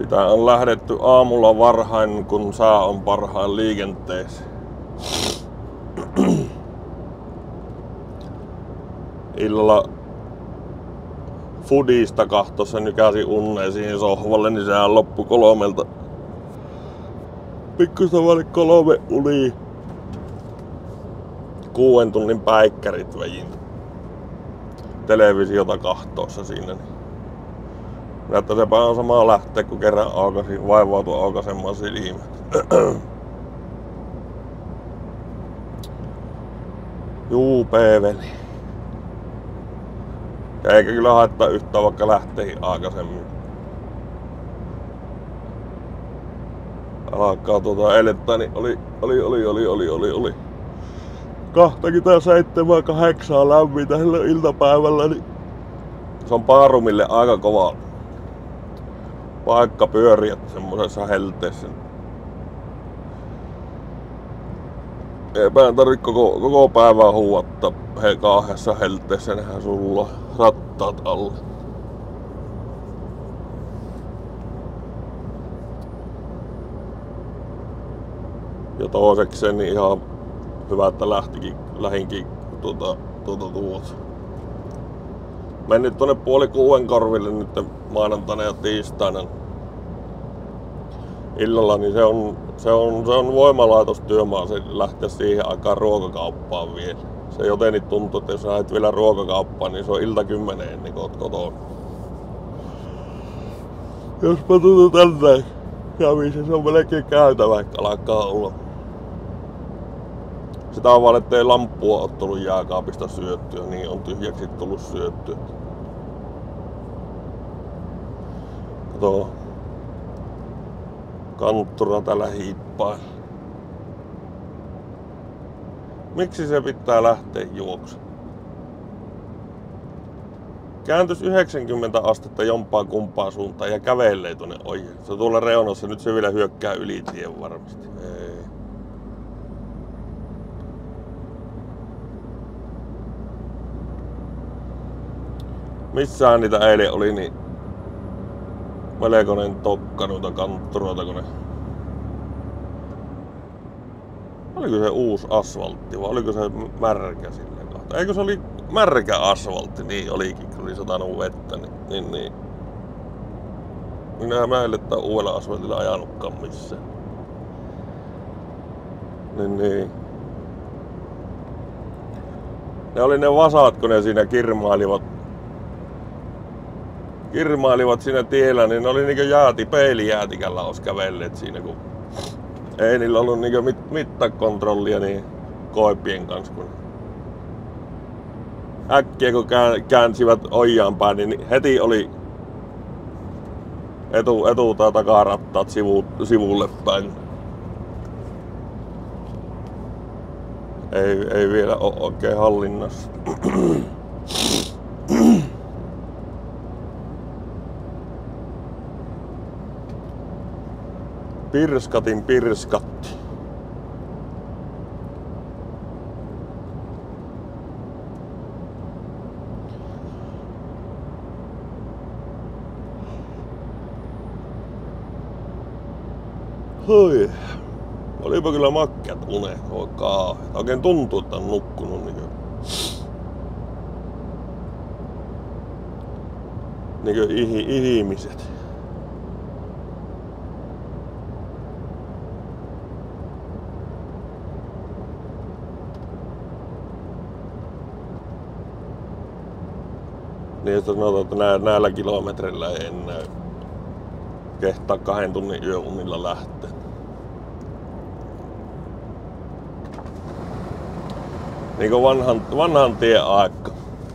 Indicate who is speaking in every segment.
Speaker 1: Sitä on lähdetty aamulla varhain, kun sää on parhain liikenteessä. Illalla Foodista kahtossa nykäsi unneen siihen sohvalle, niin sehän loppui 3. Pikkusta vaille 3 unia. 6 tunnin päikkärit vejin televisiota kahtossa siinä. Että sepä on samaa lähteä, kun kerran aukasin, vaivautui aukaisemaan silmät. Juu, peeveli. Ja eikä kyllä haittaa yhtään, vaikka lähteihin aikaisemmin. Alkaa elettää, niin oli 27-8 lämmintä silloin iltapäivällä, niin se on paarumille aika kova paikka pyöriä semmosessa helteessä. Eipä tarvitse koko päivää huuatta kahdessa helteessä, nehän sulla rattaat alle. Ja toisekseen niin ihan hyvä, että lähinkin tuota. Menin nyt tonne 5:30 korville nyt maanantaina ja tiistaina illalla, niin se on voimalaitostyömaa, se lähtee siihen aikaan ruokakauppaan vielä. Se jotenkin tuntuu, että jos lähdet vielä ruokakauppaan, niin se on ilta 10 ennen kuin oot kotona. Jospa tänne kävisi, se on melkein käytävä, vaikka alkaa olla. Sitä on vaan, ettei lamppua oo tullut jääkaapista syöttyä, niin on tyhjäksi tullut syöttyä. Kato, kanttura täällä hiippaa. Miksi se pitää lähteä juoksu? Kääntys 90 astetta jompaa kumpaan suuntaan ja kävelee tuonne ohi. Se on tuolla reunassa, nyt se vielä hyökkää yli tien varmasti. Ei. Missään niitä eilen oli niin melkoinen tokka noita kantturoita, kun ne... Oliko se uusi asfaltti vai oliko se märkä silleen kohta? Eikö se oli märkä asfaltti? Niin olikin, kun oli satanut vettä. Niin. Minähän mä en ole uudella asfaltilla ajanutkaan missään. Niin. Ne oli ne vasat, kun ne siinä kirmailivat siinä tiellä, niin ne oli niinkö peilijäätikällä ois kävelleet siinä, kun ei niillä ollut niinkö mittakontrollia niin koipien kanssa, kun äkkiä kun käänsivät ojaan päin, niin heti oli etu- tai takarattaat sivulle päin. Ei vielä oo oikein hallinnassa. Pirskatti. Hoi. Olipa kyllä makkeat unet, oikein tuntuu, että on nukkunut niinkö ihmiset. Niin, että sanotaan, että näillä kilometreillä ei enää kehtaa 2 tunnin yöunilla lähteä. Niinku vanhan tien aika.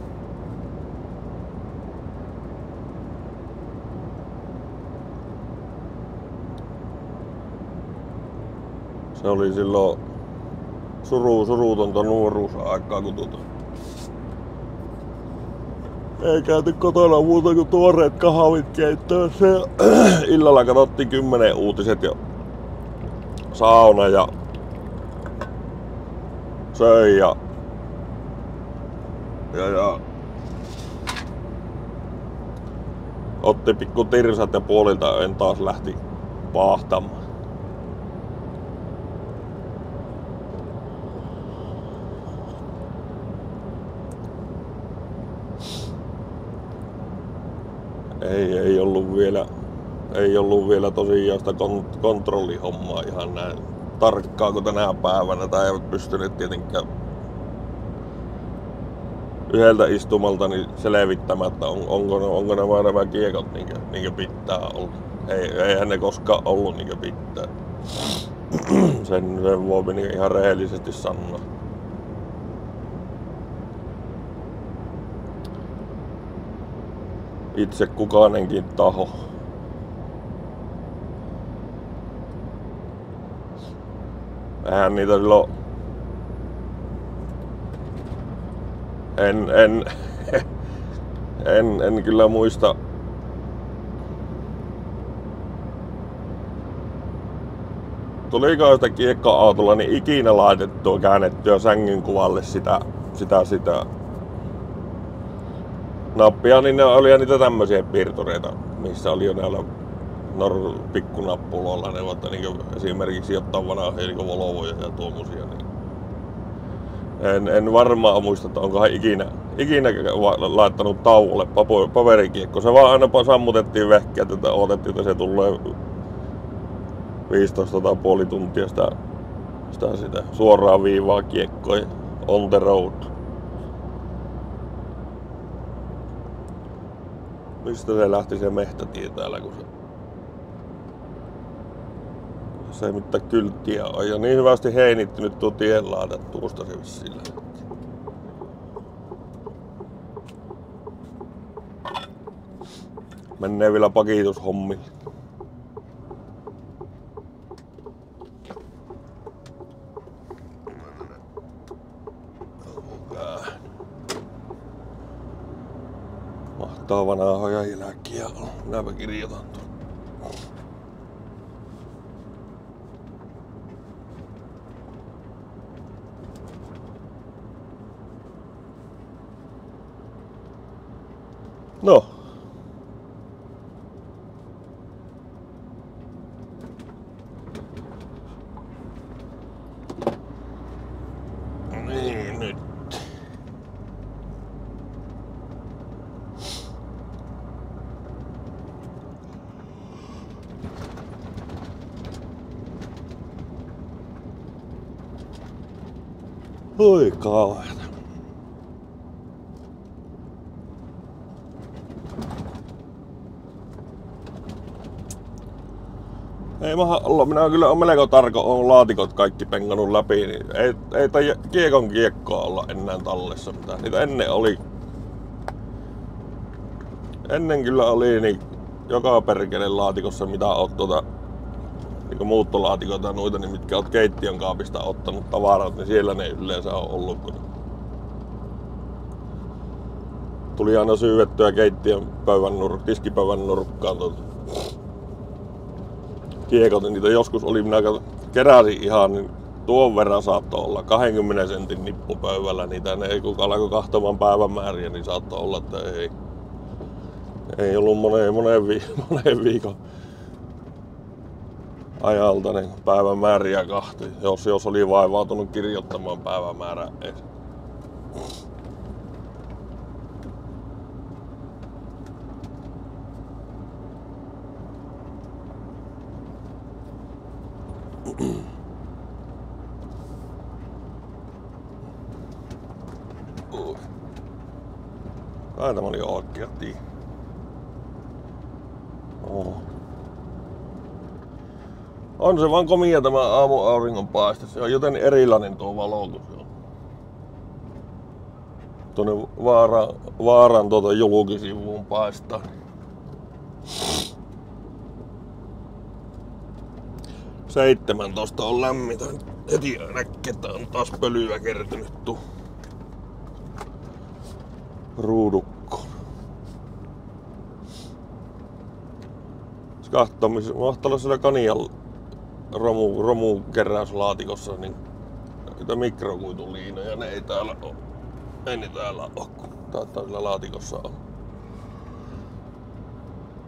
Speaker 1: Se oli silloin surutonta nuoruusaikaa, kun ei käyty kotona muuta kuin tuoreet kahvit keittämässä. Illalla katsottiin 10 uutiset ja sauna ja söi ja otti pikku tirsat ja puolilta en taas lähti paahtamaan. Ei ollut vielä tosiaan sitä kontrollihommaa ihan näin tarkkaa kuin tänä päivänä. Tai eivät pystyneet tietenkään yhdeltä istumalta niin selvittämättä, onko nämä kiekot niinkö pitää olla. Eihän ne koskaan ollut niinkö pitää. Sen voi niin ihan rehellisesti sanoa. Itse kukainenkin taho. Eihän niitä silloin... En kyllä muista. Tuliko sitä kiekkoautolla niin ikinä laitettua käännettyä sängyn kuvalle sitä nappia, niin ne oli niitä tämmöisiä piirtureita, missä oli jo näillä pikkunappuloilla ne vaikka niin esimerkiksi ottaa vanhoja niin Volvoja ja tuommoisia. Niin en varmaan muista, että onkohan ikinä laittanut tauolle paperikiekko. Se vaan aina sammutettiin vehkeä, että odotettiin, että se tulee 15 tai puoli tuntia sitä suoraa viivaa kiekkoa on the road. Mistä se lähti se mehtätie täällä, kun se ei mitään kylttiä ole. Ja niin hyvästi heinittynyt tuo tienlaita, tuosta se vissiin lähti. Menee vielä pakitushommiin. Mahtaa vanhoja jälkiä olla. Minäpä kirjoitan tuon. No. Niin nyt. Oi kauheeta. Ei maha olla, minä kyllä on melko tarko, on laatikot kaikki pengannut läpi, niin ei kiekon kiekkoa olla enää tallessa mitään. Niitä ennen kyllä oli niin joka perkele laatikossa mitä oot niin muuttolaatikoita ja noita, niin mitkä oot keittiön kaapista ottanut tavarat, niin siellä ne yleensä on ollut. Kun tuli aina syyvettyä keittiön tiskipöydän nurkkaan kiekot, niin niitä joskus oli, minä keräsin ihan, niin tuon verran saattoi olla 20 sentin nippupöydällä niitä, ne kun alkoi kahtomaan päivämääriä, niin saattoi olla, että ei ollut moneen viikon ajalta niin päivämääriä kahti, jos oli vaivautunut kirjoittamaan päivämäärää edes. Kai tämä oli oikea tie. On se vaan komia tämä aamuauringonpaiste. Se on joten erilainen tuo valo, kun se on tuonne vaaran julkisivuun paistaa. 17 on lämmintä. Heti näkee, että on taas pölyä kertynyt tuu ruudukkoon. Mahtaa olla siellä Kanian romukeräyslaatikossa niin niitä mikrokuituliinoja, ne ei täällä oo. Ei ne täällä oo, kun täällä laatikossa on.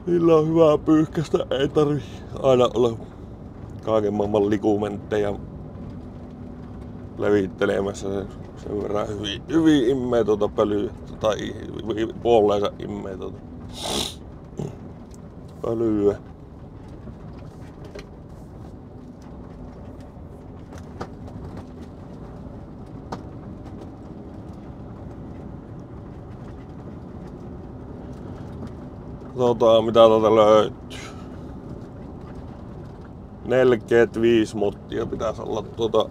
Speaker 1: Niillä on hyvää pyyhkästä, ei tarvi aina olla kaiken maailman likumentteja levittelemässä. Sen verran hyvin immee tuota pölyä, tai puoleensa immee tuota pölyä. Mitä täältä löytyy? 45 mottia pitäisi olla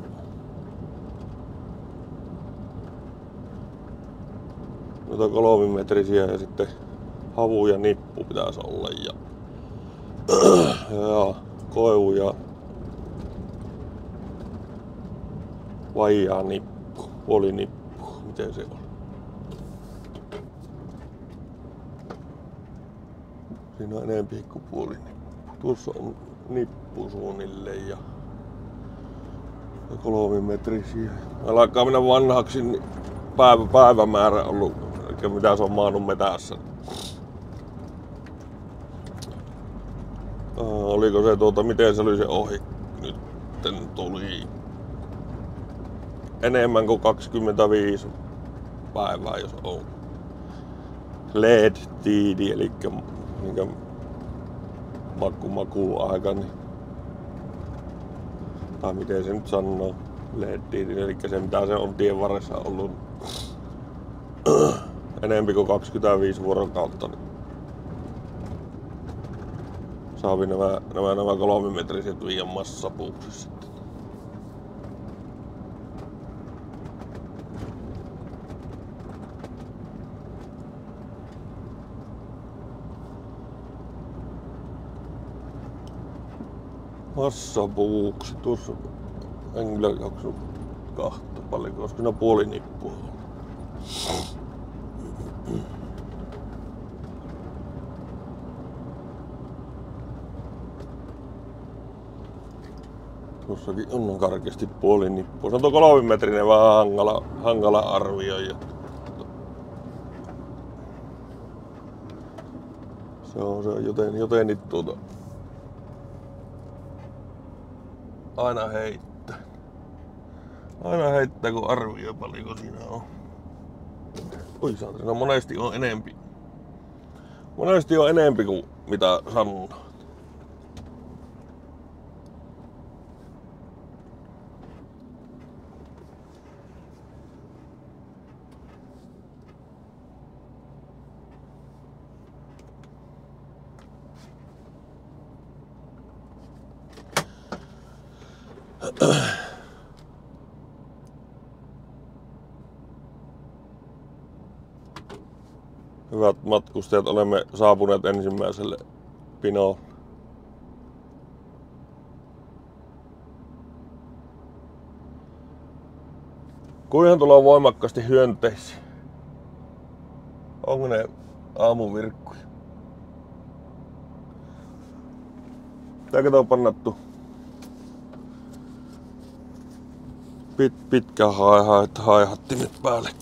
Speaker 1: noita 3 metrisiä ja sitten havu ja nippu pitäisi olla ja koivu ja vaijaa nippu, puolinippu, miten se on? Siinä on enempi kuin puolinippu. Tuossa on nippu suunnilleen ja 3 metrisiä. Alkaa mennä vanhaksi, niin päivämäärä ollut, eikä mitä se on maannut metässä. Oliko se miten se oli se ohi? Nyt tuli enemmän kuin 25 päivää, jos on LED-tiidi, eli minkä makuaika, niin, tai miten se nyt sanoo, LED-tiidi, eli se mitä se on tien varressa ollut enemmän kuin 25 vuorokautta, niin saavi nämä 3 metriset viian massapuukset sitten. Massapuuksi, tuossa en kyllä jaksu kahta paljon, koska siinä puolinippua on. Tuossakin on karkeasti puolinippua. Se on tuo 3 metrinen vähän hankala arvioida. Se on joten aina heittää. Aina heittää kun arvioi paljonko siinä on. Oi saatana, monesti on enempi. Monesti on enempi kuin mitä sanoo. Hyvät matkustajat, olemme saapuneet ensimmäiselle pinolle. Kuinhan tulee voimakkaasti hyönteisiä? Onko ne aamuvirkkuja? Tääkö on pannattu pitkä haihattimet päälle.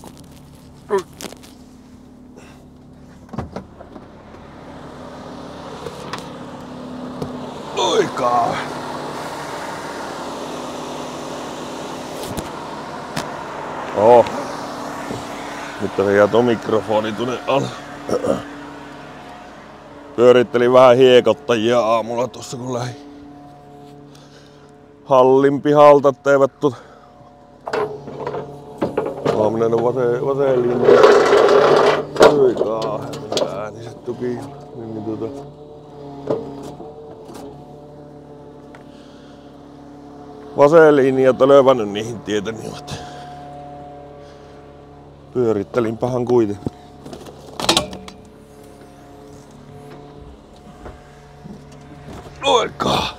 Speaker 1: Oikaa! Nyt se jää tuo mikrofoni tuonne alle. Pyörittelin vähän hiekottajia aamulla tossa kun lähdin hallin pihalta, etteivät Aaminen on vaselin. Oikaa, ääniset tuki. Vaseliinia tölövännyt niihin tietänivat. Pyörittelinpähän kuitenkin. Oikaa!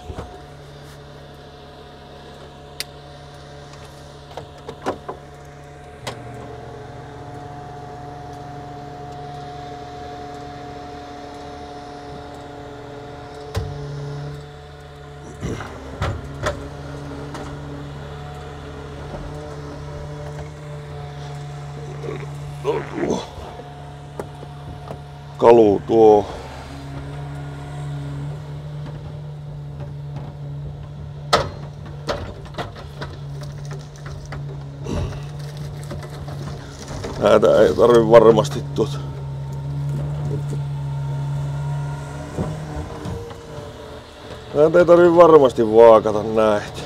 Speaker 1: Kalu tuo Näitä ei tarvi varmasti tuota. Näitä ei tarvi varmasti vaakata näitä.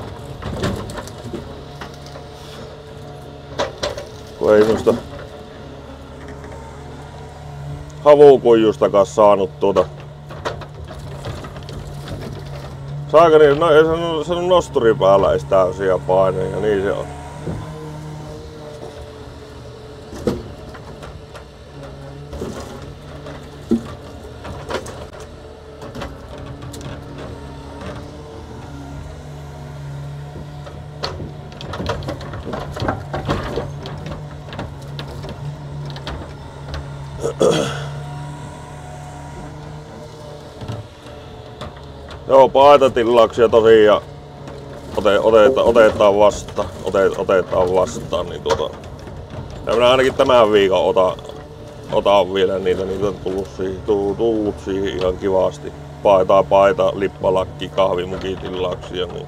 Speaker 1: Kun ei noista havukuijustakaan saanut tuota. Saakeli, no ei sanonut nosturi päällä ei sitä asia paine ja niin se on. Joo, paitatilauksia tosiaan otetaan vastaan, niin ja minä ainakin tämän viikon otan vielä niitä on tullut siihen ihan kivasti. Paita, lippalakki, kahvimukitilauksia, niin.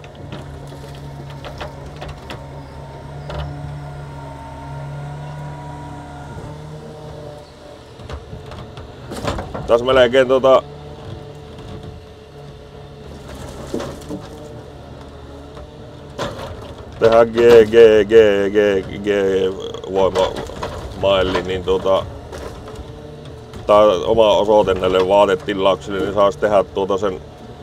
Speaker 1: Tässä melkein tehdään G voimamaili, niin tää oma osoite näille vaatetilauksille, niin saisi tehdä sen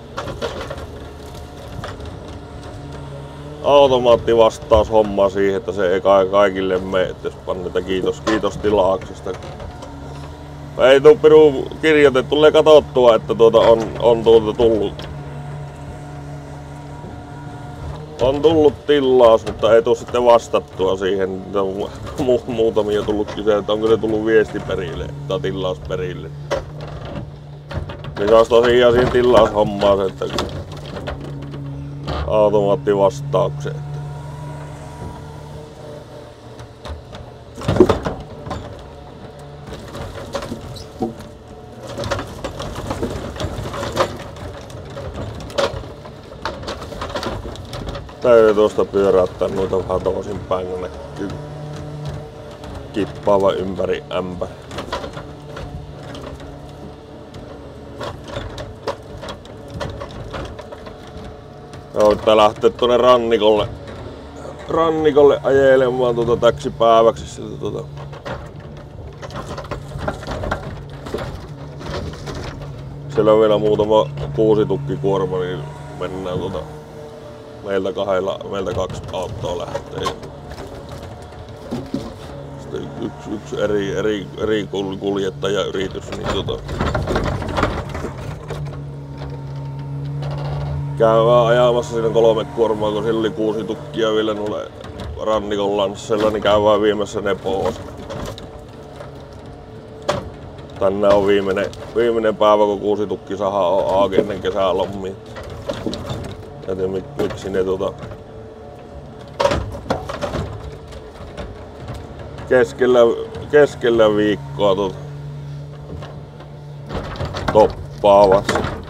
Speaker 1: automaattivastaushomma siihen, että se ei kaikille mene, että jos pannetaan kiitos tilauksesta. Ei tuu piru kirjoitettu, tulee katsottua, että on tullut tilaus, mutta ei tuu sitten vastattua siihen. Muutamia tullut kyse, että onko se tullut viesti perille tai tilaus perille. Niin saas tosiaan siinä tilaushommaa, että automaattivastaukset. Täytyy tuosta pyöräyttää noita vähän toisinpäin, kun näkyy kippaava ympäri ämpäri. Joo, pitää lähteä tuonne rannikolle ajelemaan täksi päiväksi sieltä Siellä on vielä muutama kuusitukkikuorma, niin mennään meiltä kaksi autoa lähtee. Sitten yksi eri kuljettajayritys, niin käydään ajamassa siinä 3 kuormaa, kun siellä oli 6 tukkia vielä noille rannikon lanssella, niin käydään viemässä ne pois. Tänään on viimeinen päivä, kun 6 tukki sahaa auki ennen kesälommia. En tiedä miksi ne keskellä viikkoa toppaavat.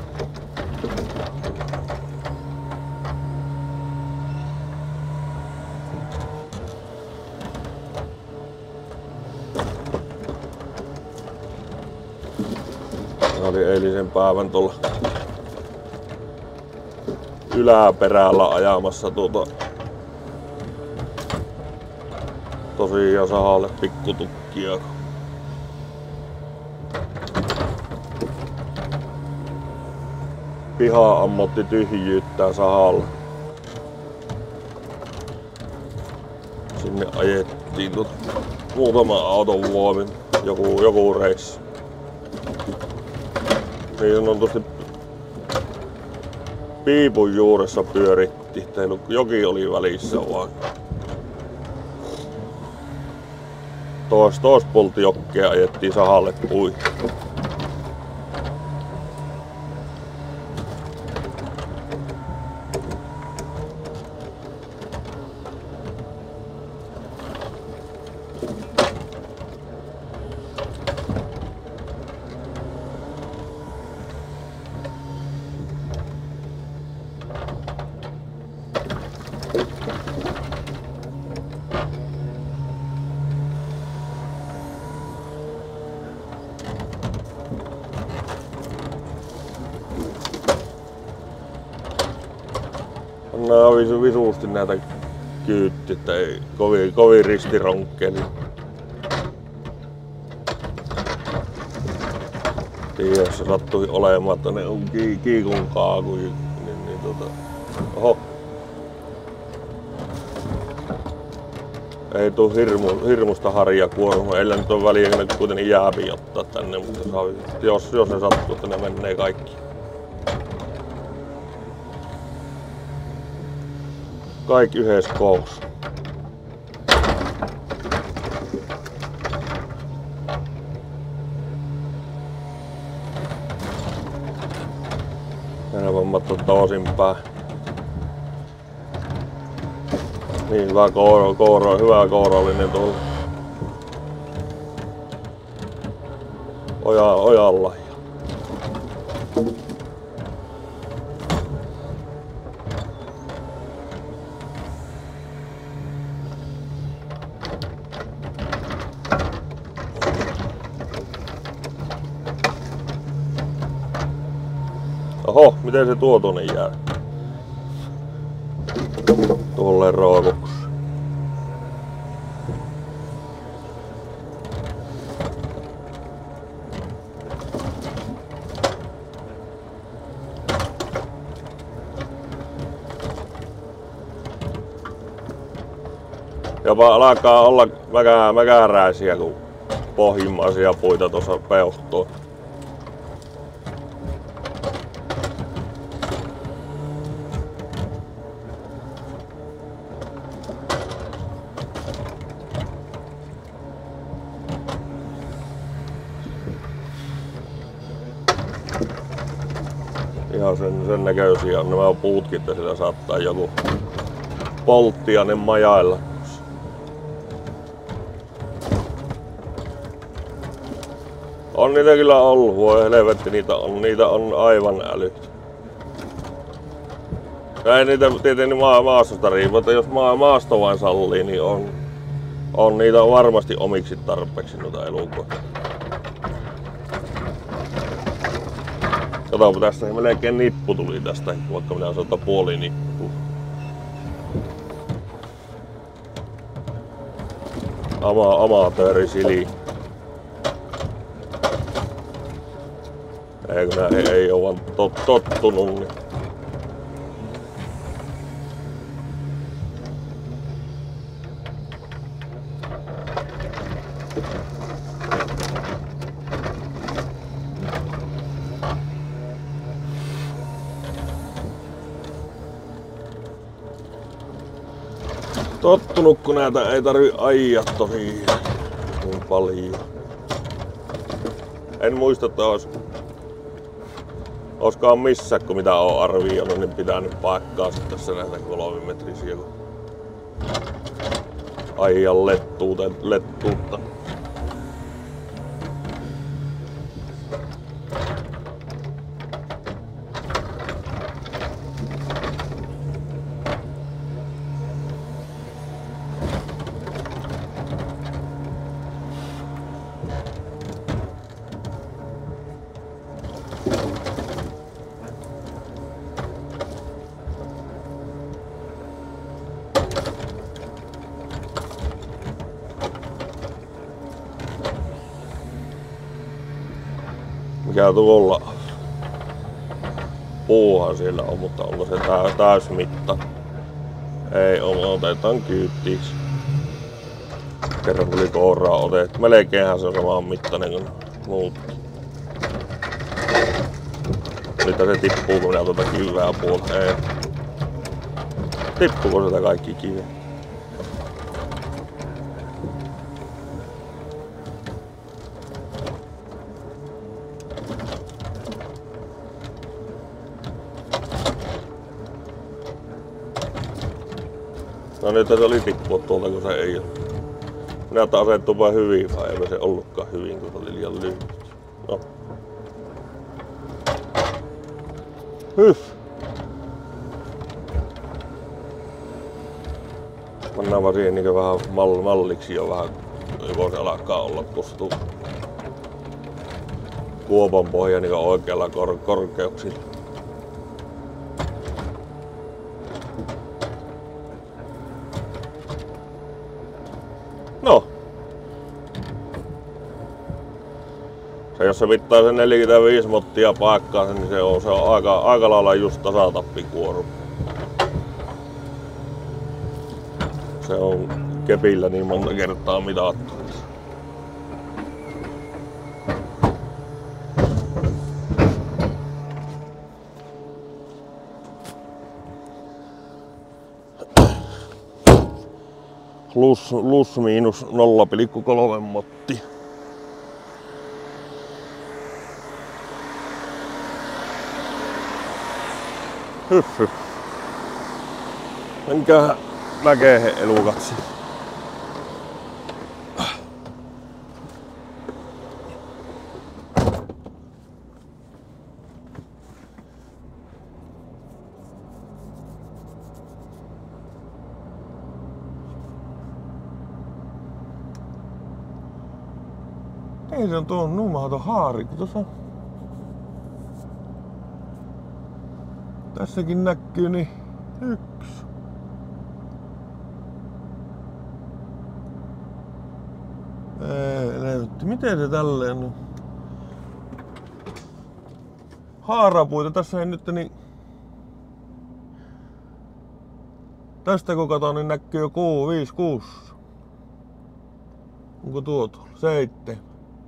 Speaker 1: Oli eilisen päivän tuolla yläperällä ajamassa tosiaan sahalle pikkutukkia. Piha ammotti tyhjyyttää sahalla. Sinne ajettiin muutama auton voimin joku reissu. Niin on tosi piipun juuressa pyöritti, joki oli välissä vaan. Toispuolta jokkea ajettiin sahalle pui. No visuusti näitä kyytti, että ei kovin ristironkkeli. Tiedä, jos se sattui olemaan, että ne on kiikun kaaku, niin oho. Ei tuu hirmusta harjakuorma, ellei nyt on väliä, ne kuitenkin jääpi ottaa tänne, mutta jos ne sattuu, että ne menee kaikki. Kaikki yhdessä koossa. Nämä vammat on toisinpäin. Niin, hyvä kourallinen tuolla ojalla. Oho, miten se tuo tuonne jää? Tuolle rookuksi. Jopa alkaa olla mäkäräisiä, kun pohjimmaisia puita tuossa peuhtoo. Ihan sen näköisiä on nämä puutkin, että sillä saattaa joku polttiainen majailla. On niitä kyllä ollut, voi helvetti, niitä on aivan älyt. Ei niitä tietenkin maastosta riipu, että jos maasto vain sallii, niin on niitä varmasti omiksi tarpeeksi noita elukoita. Katsotaan, tästä melkein nippu tuli tästä, vaikka minä sanoin, puoli nippu. Amatöörisili. Eikö nää ei oo vaan tottunut, niin. Tottunut, kun näitä ei tarvi ajaa tosi niin paljon. En muista, että oliskaan missään, kun mitä on arvioinut, niin pitänyt paikkaa sitten tässä näitä 3 metrisiä, kun ajan lettuutta. Mikä tuolla puuhan siellä on, mutta onko se täysmitta? Ei ole, otetaan kyyttiiksi. Kerran tuli kouraa otettu. Melkeinhän se on saman mittainen kuin muut. Nyt se tippuu, kun minä tuota kiveä puolta. Ei. Tippuuko sieltä kaikki kiveä? No nyt se oli tippua tuolta, kun se ei ole. Minä taas asettupa hyvin, vai eipä se ollutkaan hyvin, kun se oli liian lyhyt. No. Hyff. Mennään vaan siihen niin vähän malliksi jo vähän, joko se alkaa olla tuosta kuopan pohja niin oikealla korkeuksilla. Jos se pitää sen 45 mottia paikkaa, niin se on aika lailla just tasatappikuoru. Se on kepillä niin monta kertaa mitattu. Plus miinus 0,3 motti. Hyffy. Menkää väkeen elukatsi. Ei se on tuo numaton haarikko tuossa. Tässäkin näkyy niin yksi. Miten se tälleen on? Haarapuita tässä ei nyt niin. Tästä kun katon niin näkyy jo 5, 6. Onko tuo tuolla? 7.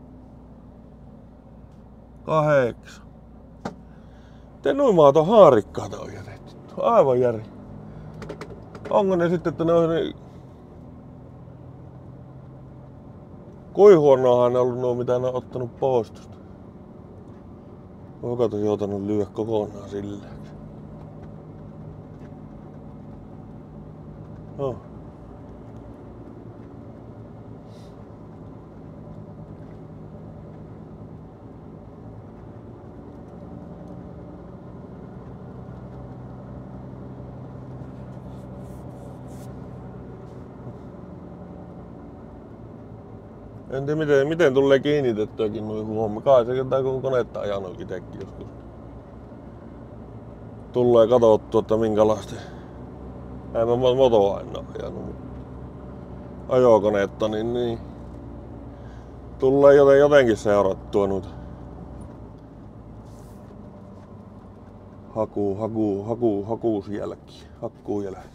Speaker 1: 8. Miten noin maaton haarikkaita on jätetty? Aivan järi. Onko ne sitten, että ne on niin. Kui huonoahan ne on ollut nuo, mitä ne on ottanut pois tuosta. Onko tosi joutanut lyödä kokonaan silleen? No. En tiedä miten tulee kiinnitettyäkin noin huomioon. Kai se jotain kun konetta ajanut itekin joskus. Tulee katsottua, että minkälaista. En mä motoa aina ajanut, mutta ajokonetta niin. Tulee jotenkin seurattua noita. Hakkuujälkiä.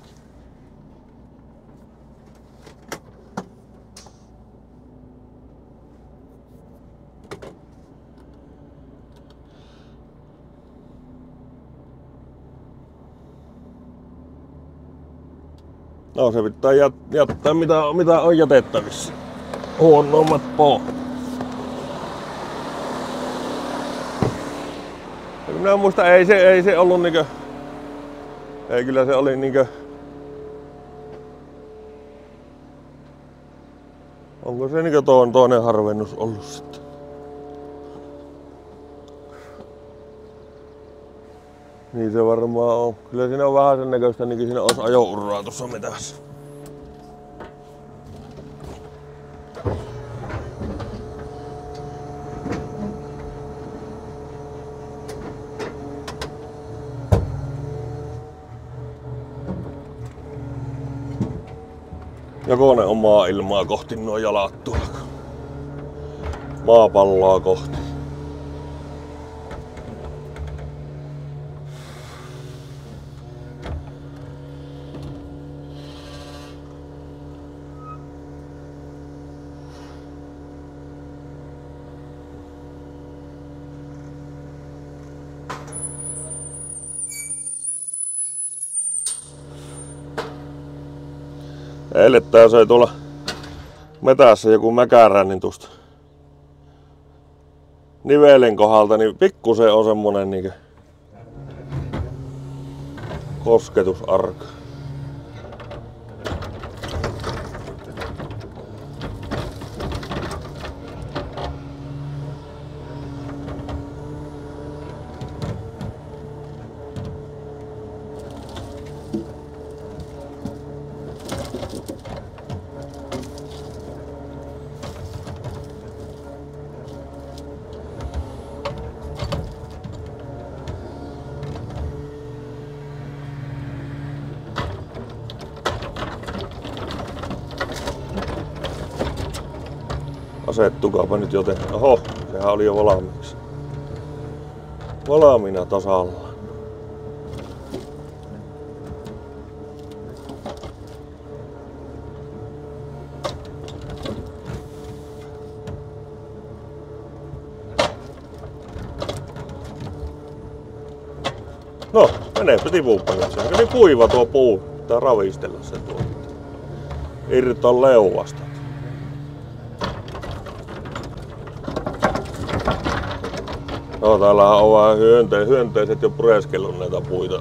Speaker 1: No se pitää jättää mitä on jätettävissä. Huonommat pois. Minä muistan, ei se ollut niinkö. Ei kyllä se oli niinkö. Onko se niinkö toinen harvennus ollut sitten? Niin se varmaan on. Kyllä siinä on vähän sen näköistä, niin siinä olisi ajouraa tuossa metässä. Joko ne on maailmaa kohti nuo jalat tuolla. Maapalloa kohti. Eilettäin söi tuolla metässä joku mäkärä, niin tuosta nivelen kohdalta niin pikkusen on semmonen niinkö kosketusarka. Asettukaapa nyt joten. Oho, sehän oli jo valmiiksi. Valmiina tasalla. No, meneepä tipuupäin. Se on niin kuiva tuo puu. Pitää ravistella se tuo. Irtoa leuasta. No, täällähän on vähän hyönteiset jo pureskellut näitä puita.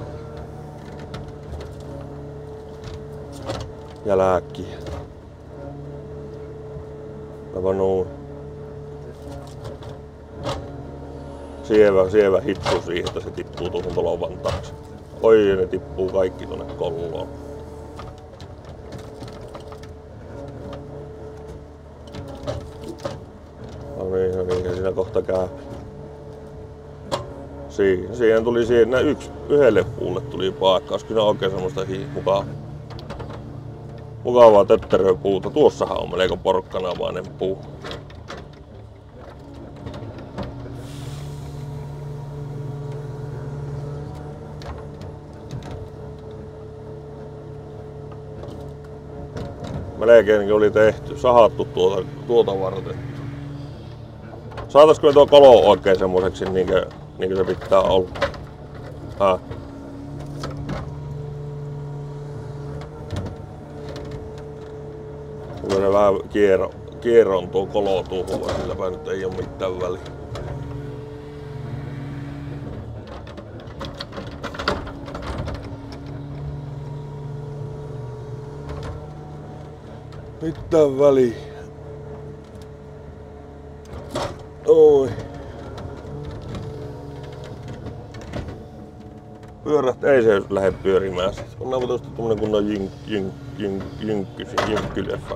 Speaker 1: Ja lääkkiä. Aivan noin. Sievä hipsu siihen, että se tippuu tuohon tolovan taakse. Oi, ne tippuu kaikki tuonne kolloon. No niin, siinä kohta käy. Siihen tuli yhdelle puulle tuli paikka. Olisiko siinä oikein semmoista mukavaa tötteröpuuta. Tuossahan on melko porkkanavainen puu. Melkeinkin oli tehty, sahattu tuota varten. Saataisko me tuo kolo oikein semmoiseksi niinkö se pitää olla? Kyllä se vähän kierron tuo kolo tuohon, vaan silläpä nyt ei oo mitään väliä. Mitään väliä. Oi. Pyörät ei se lähde pyörimään. On tuosta tommonen kunnon jynkkyleffa.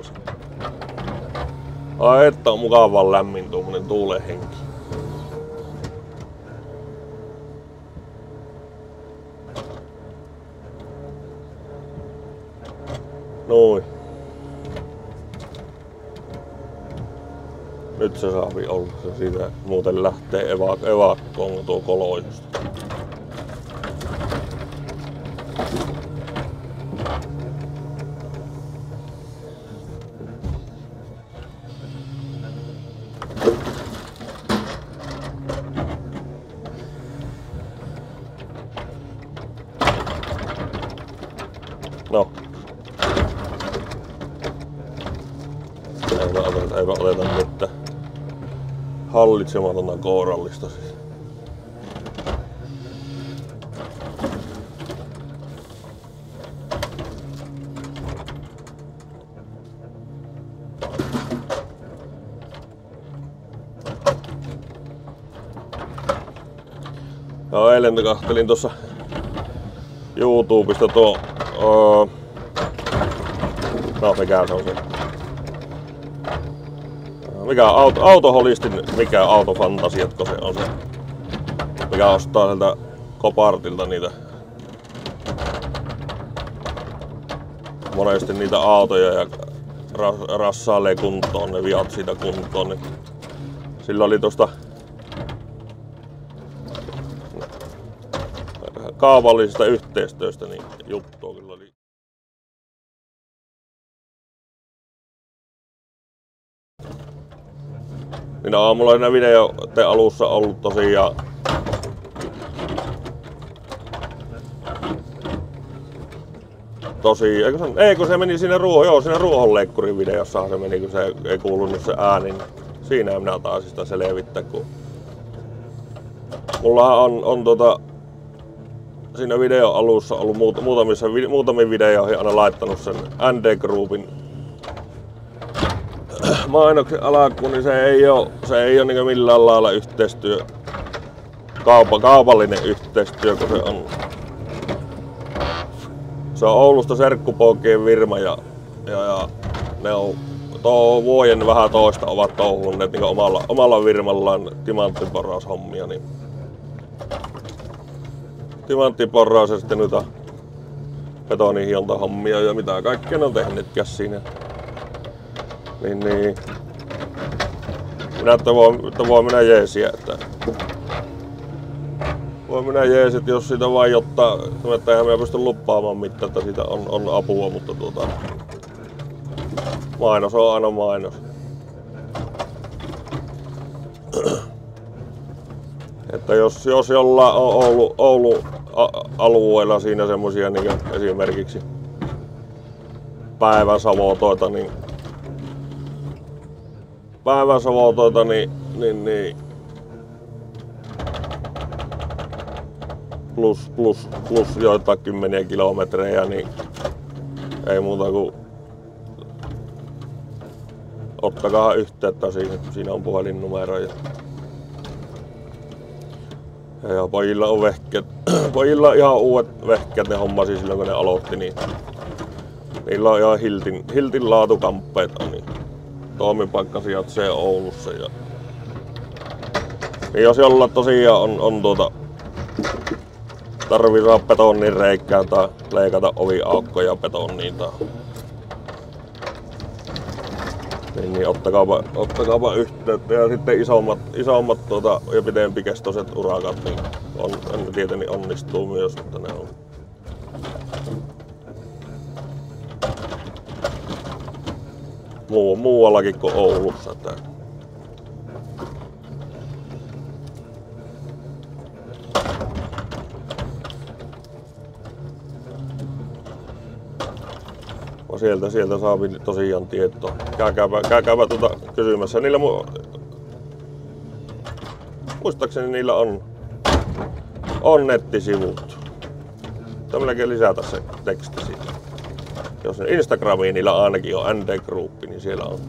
Speaker 1: Ai että on mukavan lämmin tuommoinen tuulehenki. Noin. Nyt se saapi olla se siitä. Muuten lähtee evakkoon tuo kolojusta. No. Eipä oteta mitään hallitsematonta kourallista siis. Joo, eilen kahtelin tuossa YouTubesta no mikä se on se? Mikä autoholistin, mikä autofantasiatko se on se? Mikä ostaa sieltä Kopartilta niitä monesti niitä autoja ja rassailee kuntoon, ne viat siitä kuntoon. Niin sillä oli tosta kaupallisesta yhteistyöstä niin juttua kyllä oli. Minä aamulla siinä videoiden alussa ollut tosiaan kun se meni siinä ruohonleikkurin videossahan se meni, kun se ei kuulunut se ääni. Siinä minä taisin sitä selvittää, kun mullahan on siinä videon alussa ollut muutamiin videoihin aina laittanut sen ND Groupin mainoksen alkuun, niin se ei oo niin millään lailla yhteistyö, kaupallinen yhteistyö, kun se on Oulusta serkkupoikien firma ja ne on vuoden vähän toista ovat touhunneet niin omalla firmallaan timanttiporraushommia. Niin timanttiporraus ja sitten noita betonihiontahommia ja mitä kaikkea ne on tehnytkään siinä. Niin. Että voi minä jeesiä, että voi minä jees, että jos siitä vain ottaa, että eihän minä pysty luppaamaan mitään, että siitä on apua, mutta mainos on aina mainos. Että jos jollain on Oulun alueella siinä semmosia niin esimerkiksi päiväsavotoita, niin plus joitain kymmeniä kilometrejä, niin ei muuta kuin ottakaa yhteyttä siihen, siinä on puhelinnumero. Ja pojilla on vehkeet. Pojilla on ihan uudet vehkeet, ne hommasi silloin kun ne aloitti, niin niillä on ihan Hiltin laatukamppeet on, niin toimipaikka sijaitsee Oulussa. Ja niin jos jolla tosiaan on tarvii saada betonin reikään tai leikata oviaukkoja betoniin tai niin ottakaapa yhteyttä. Ja sitten isommat ja pidempikestoiset urakat niin tietenkin onnistuu myös, mutta ne on muuallakin kuin Oulussa. Sieltä saa tosiaan tietoa. Käykääpä kysymässä. Niillä muistaakseni niillä on nettisivut. Tämä melkein lisätä se teksti siitä. Jos Instagramiin niillä ainakin on ND Group, niin siellä on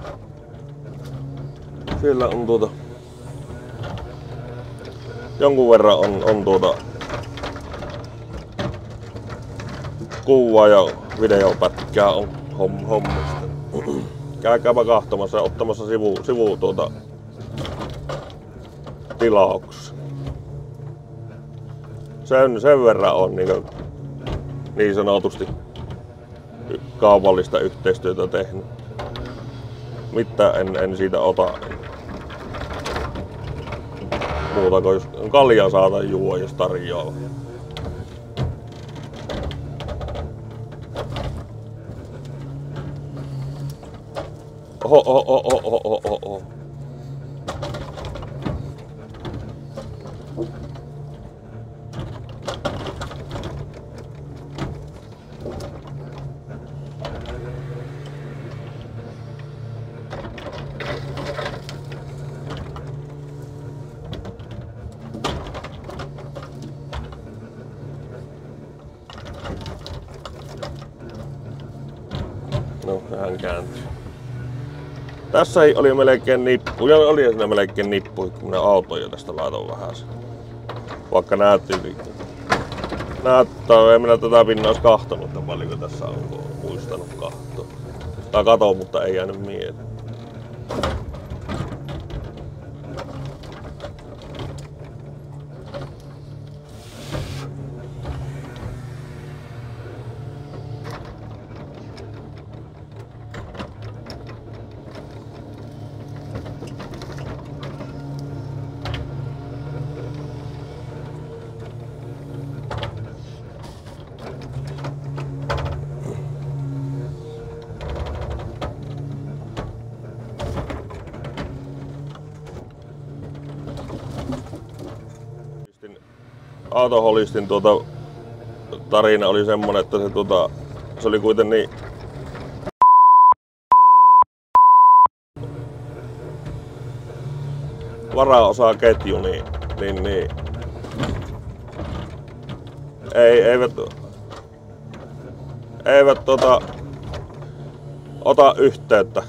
Speaker 1: jonkun verran on kuvaa ja videopätkää on hommista. Käykääpä kahtomassa ja ottamassa sivu tilauksessa. Sen verran on niin sanotusti kaupallista yhteistyötä tehnyt. Mitä en siitä ota. Muuta kuin jos kaljaa saada juo, jos tarjoaa. Oho. No, hän kääntyy. Tässä oli melkein nippu, ja oli siinä melkein nippu, kun minä autoja tästä laitoin vähän. Vaikka näyttää, en minä tätä pinnaa olisi kahtonut, että paljonko tässä on muistanut kahtoa. Tai katon, mutta ei jäänyt mieleen. Autoholistin tarina oli semmonen, että se oli kuitenkin varaosaketju, niin eivät ota yhteyttä.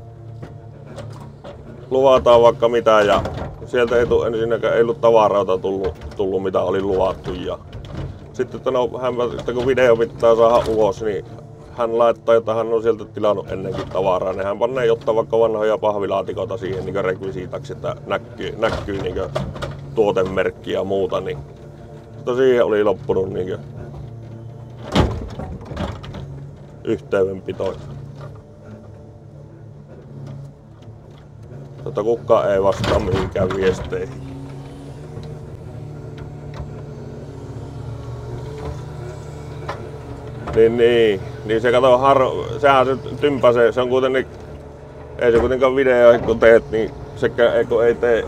Speaker 1: Luvataan vaikka mitä ja sieltä ei ensinnäkään ei ollut tavaroita tullut mitä oli luvattu. Ja sitten että kun video pitää saada ulos, niin hän laittaa, että hän on sieltä tilannut ennenkin tavaraa, niin hän panee jotta vaikka vanhoja pahvilaatikoita siihen niin rekvisiitaksi, että näkyy niin tuotemerkki ja muuta. Niin. Mutta siihen oli loppunut niin yhteydenpito. mutta kukaan ei vastaa mihinkään viesteihin. Niin se kato sehän se tympäsee, se on kuitenkin, ei se kuitenkaan video kun teet, niin sekä ei tee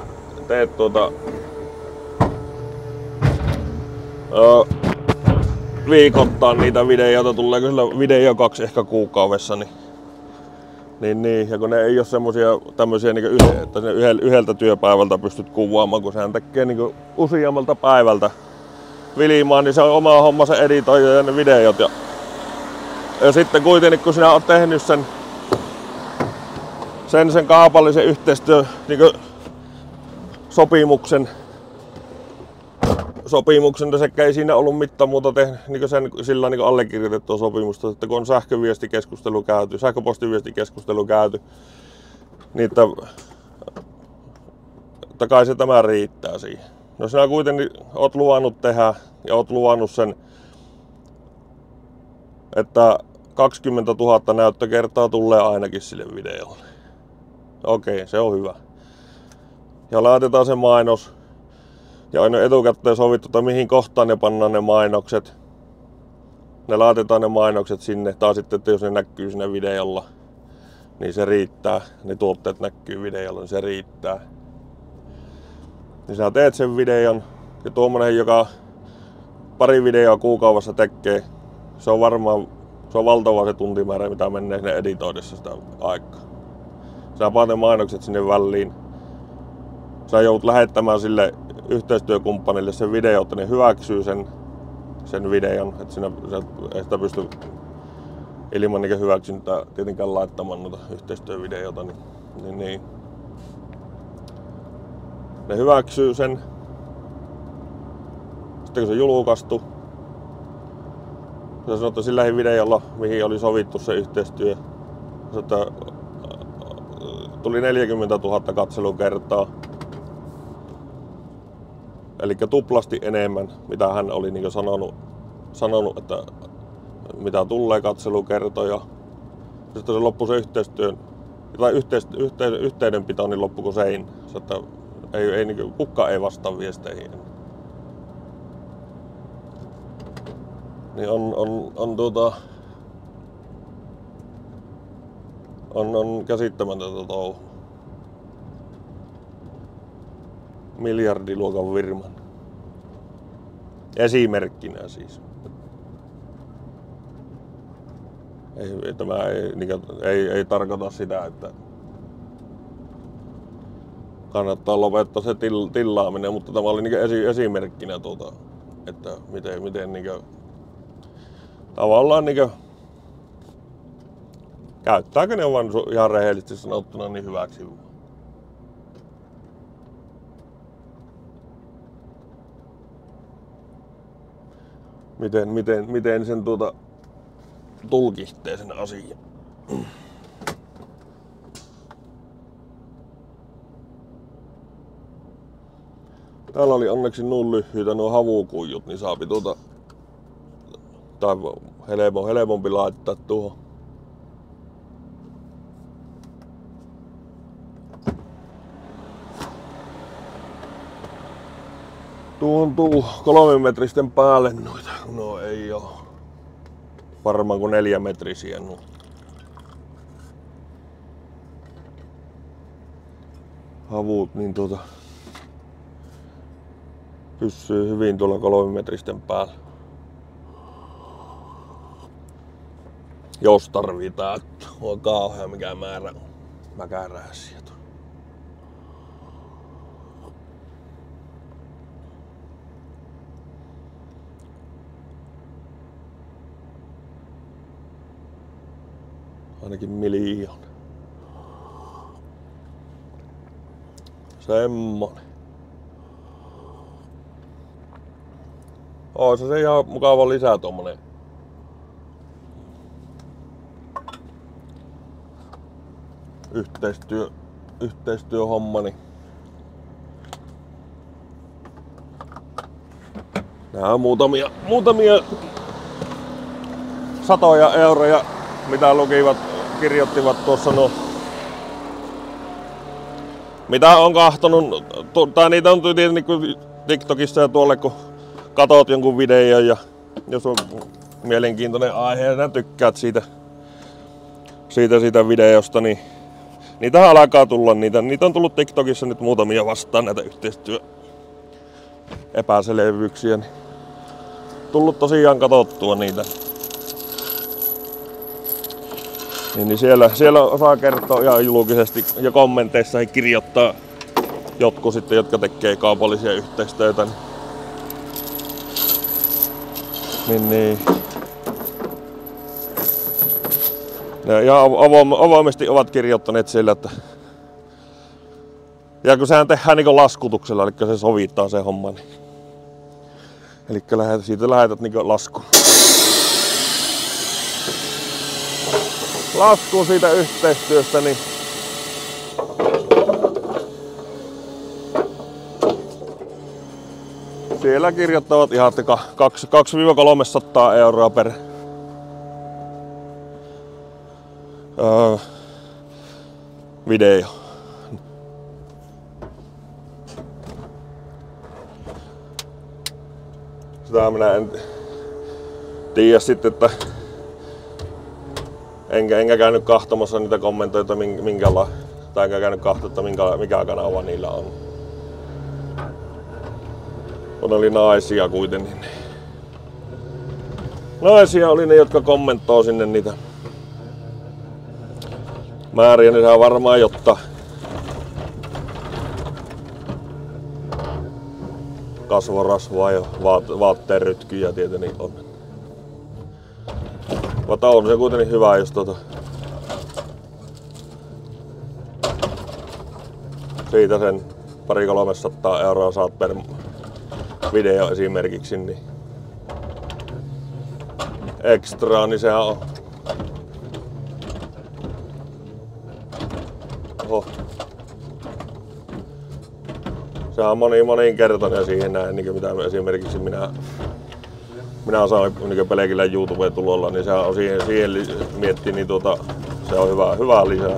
Speaker 1: viikoittain niitä videoita, tulee kyllä video 2 ehkä kuukaudessa, niin, ja kun ne ei ole semmosia tämmösiä että ne yhdeltä työpäivältä pystyt kuvaamaan, kun sehän tekee niinku useammalta päivältä vilmaan, niin se on oma homma se editoija ja ne videot. Ja sitten kuitenkin kun sinä oot tehnyt sen kaupallisen yhteistyön niinku sopimuksen, niin sekä ei siinä ollut mitään muuta tehnyt niin sillä niin allekirjoitettua sopimusta, että kun on sähköpostiviestikeskustelu käyty, niin että kai se tämä riittää siihen. No sinä kuitenkin oot luvannut tehdä ja oot luvannut sen, että 20 000 näyttökertaa tulee ainakin sille videolle. Okei, se on hyvä. Ja laitetaan se mainos. Ja on etukäteen sovittu, että mihin kohtaan ne pannaan ne mainokset. Ne laitetaan ne mainokset sinne, tai sitten että jos ne näkyy siinä videolla, niin se riittää. Ne tuotteet näkyy videolla, niin se riittää. Niin sä teet sen videon, ja tuommoinen, joka pari videoa kuukaudessa tekee, se on valtava se tuntimäärä, mitä menee sinne editoidessa sitä aikaa. Sä paat ne mainokset sinne väliin. Sä joudut lähettämään sille yhteistyökumppanille sen video, että ne hyväksyy sen videon, että sä ei sitä pysty ilman niitä hyväksyntää tietenkään laittamaan noita yhteistyövideota, niin ne hyväksyy sen. Sitten kun se julkaistu, se sanoo, että sillä videolla, mihin oli sovittu se yhteistyö, että tuli 40 000 katselukertaa. Eli tuplasti enemmän, mitä hän oli niin sanonut, että mitä tulee katselukertoja. Sitten se loppui se yhteistyön, tai yhteydenpito niin loppuiko sein. Että ei, niin kukaan ei vastaa viesteihin. Niin on käsittämätöntä touhua. Miljardiluokan firman. Esimerkkinä siis. Tämä ei tarkoita sitä, että kannattaa lopettaa se tillaaminen, mutta tämä oli esimerkkinä että miten tavallaan käyttääkö ne vaan ihan rehellisesti sanottuna niin hyväksi. Miten sen tulkitsee sen asian. Täällä oli onneksi lyhyitä nuo havukuijut, niin saapi tai helpompi laittaa tuohon. Tuntuu 3 metristen päälle noita. No ei oo. Varmaan kuin 4 metrisiä nuo. Havut niin pysyy hyvin tuolla 3 metristen päällä. Jos tarvitaan, että on kauhea mikä määrä mäkärääsiä. Ainakin 1 000 000. Semmonen. Ois se ihan mukava lisää tommonen. Yhteistyöhomma. Niin. Nää on muutamia satoja euroja, mitä kirjoittivat tuossa Mitä on kahtonut, tai niitä on tietenkin TikTokissa ja tuolle, kun katot jonkun videon ja jos on mielenkiintoinen aihe ja tykkäät siitä videosta, niin niitä alkaa tulla. Niitä on tullut TikTokissa nyt muutamia vastaan näitä epäselvyyksiä. Niin tullut tosiaan katsottua niitä. Niin siellä osaa kertoa ihan julkisesti ja kommenteissa kirjoittaa jotkut sitten, jotka tekee kaupallisia yhteistyötä. Niin. Ja avoimesti ovat kirjoittaneet sillä, että ja kun sehän tehdään niin laskutuksella, eli se sovittaa se homma. Niin. Eli siitä lähetät niin lasku siitä yhteistyöstä, niin siellä kirjoittavat ihan 200–300 euroa per video. Sitä minä en tiedä sitten, että enkä käynyt kahtomassa niitä kommentoita tai enkä käynyt kahtoa, mikä kanava niillä on. Kun oli naisia kuitenkin. Naisia oli ne, jotka kommentoi sinne niitä määriä, niin saa varmaan jotta kasvorasvaa ja vaatteen rytkyjä tietenkin on. Mutta on se kuitenkin hyvä, jos siitä sen 200–300 euroa saat per video esimerkiksi, niin ekstra, niin sehän on. Oho. Sehän on moninkertainen siihen näin, niin mitä esimerkiksi minä saan niin pelkillä YouTube-tulolla, niin sehän on siihen miettii, niin se on hyvä lisää.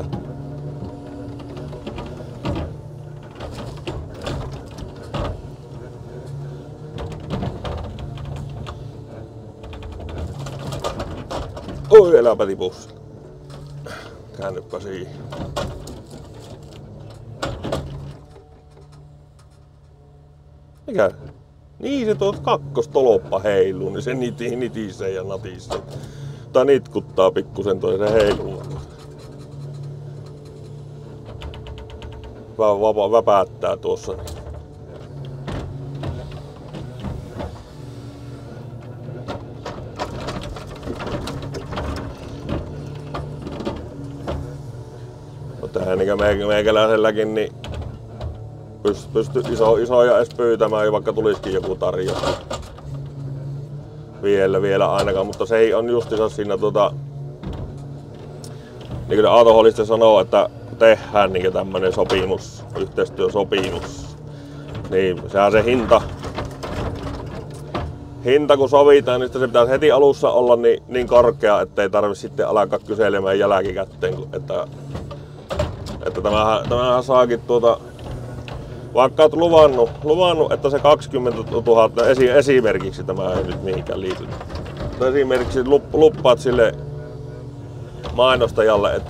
Speaker 1: Oi, eläpä tipussa. Käännyppä siihen. Mikä? Niin se kakkostoloppa heiluu, niin se nitisee ja natisee. Tai nitkuttaa pikkusen toisen heiluu. Vähän väpäättää tuossa. Tähän niin meikäläiselläkin niin pysty isoja edes pyytämään, vaikka tulisikin joku tarjous. Vielä ainakaan, mutta se ei on justiinsa siinä niin kuin autoholista sanoo, että tehdään niin tämmönen sopimus, yhteistyösopimus, niin sehän se hinta kun sovitaan, niin se pitäisi heti alussa olla niin korkea, ettei tarvitse sitten alkaa kyselemään jälkikäteen, että tämähän saakin vaikka olet luvannut, että se 20 000 esimerkiksi, tämä ei nyt mihinkään liity. Esimerkiksi luppaat sille mainostajalle, että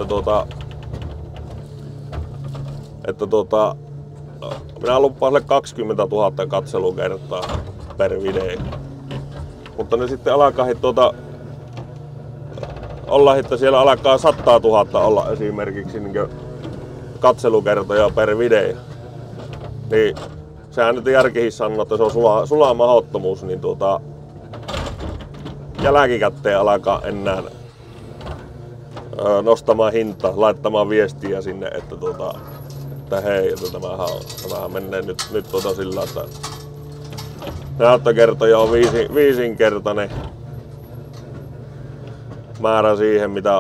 Speaker 1: minä luppaan sille 20 000 katselukertaa per video. Mutta ne sitten alkaa olla, että siellä alkaa 100 000 olla esimerkiksi niin katselukertoja per video. Niin sehän nyt järkihin sanoo, että se on sulaa mahdottomuus, niin jälkikäteen alkaa enää nostamaan hintaa, laittamaan viestiä sinne, että hei, että tämähän menee nyt sillä, että näyttökertoja on viisinkertainen määrä siihen, mitä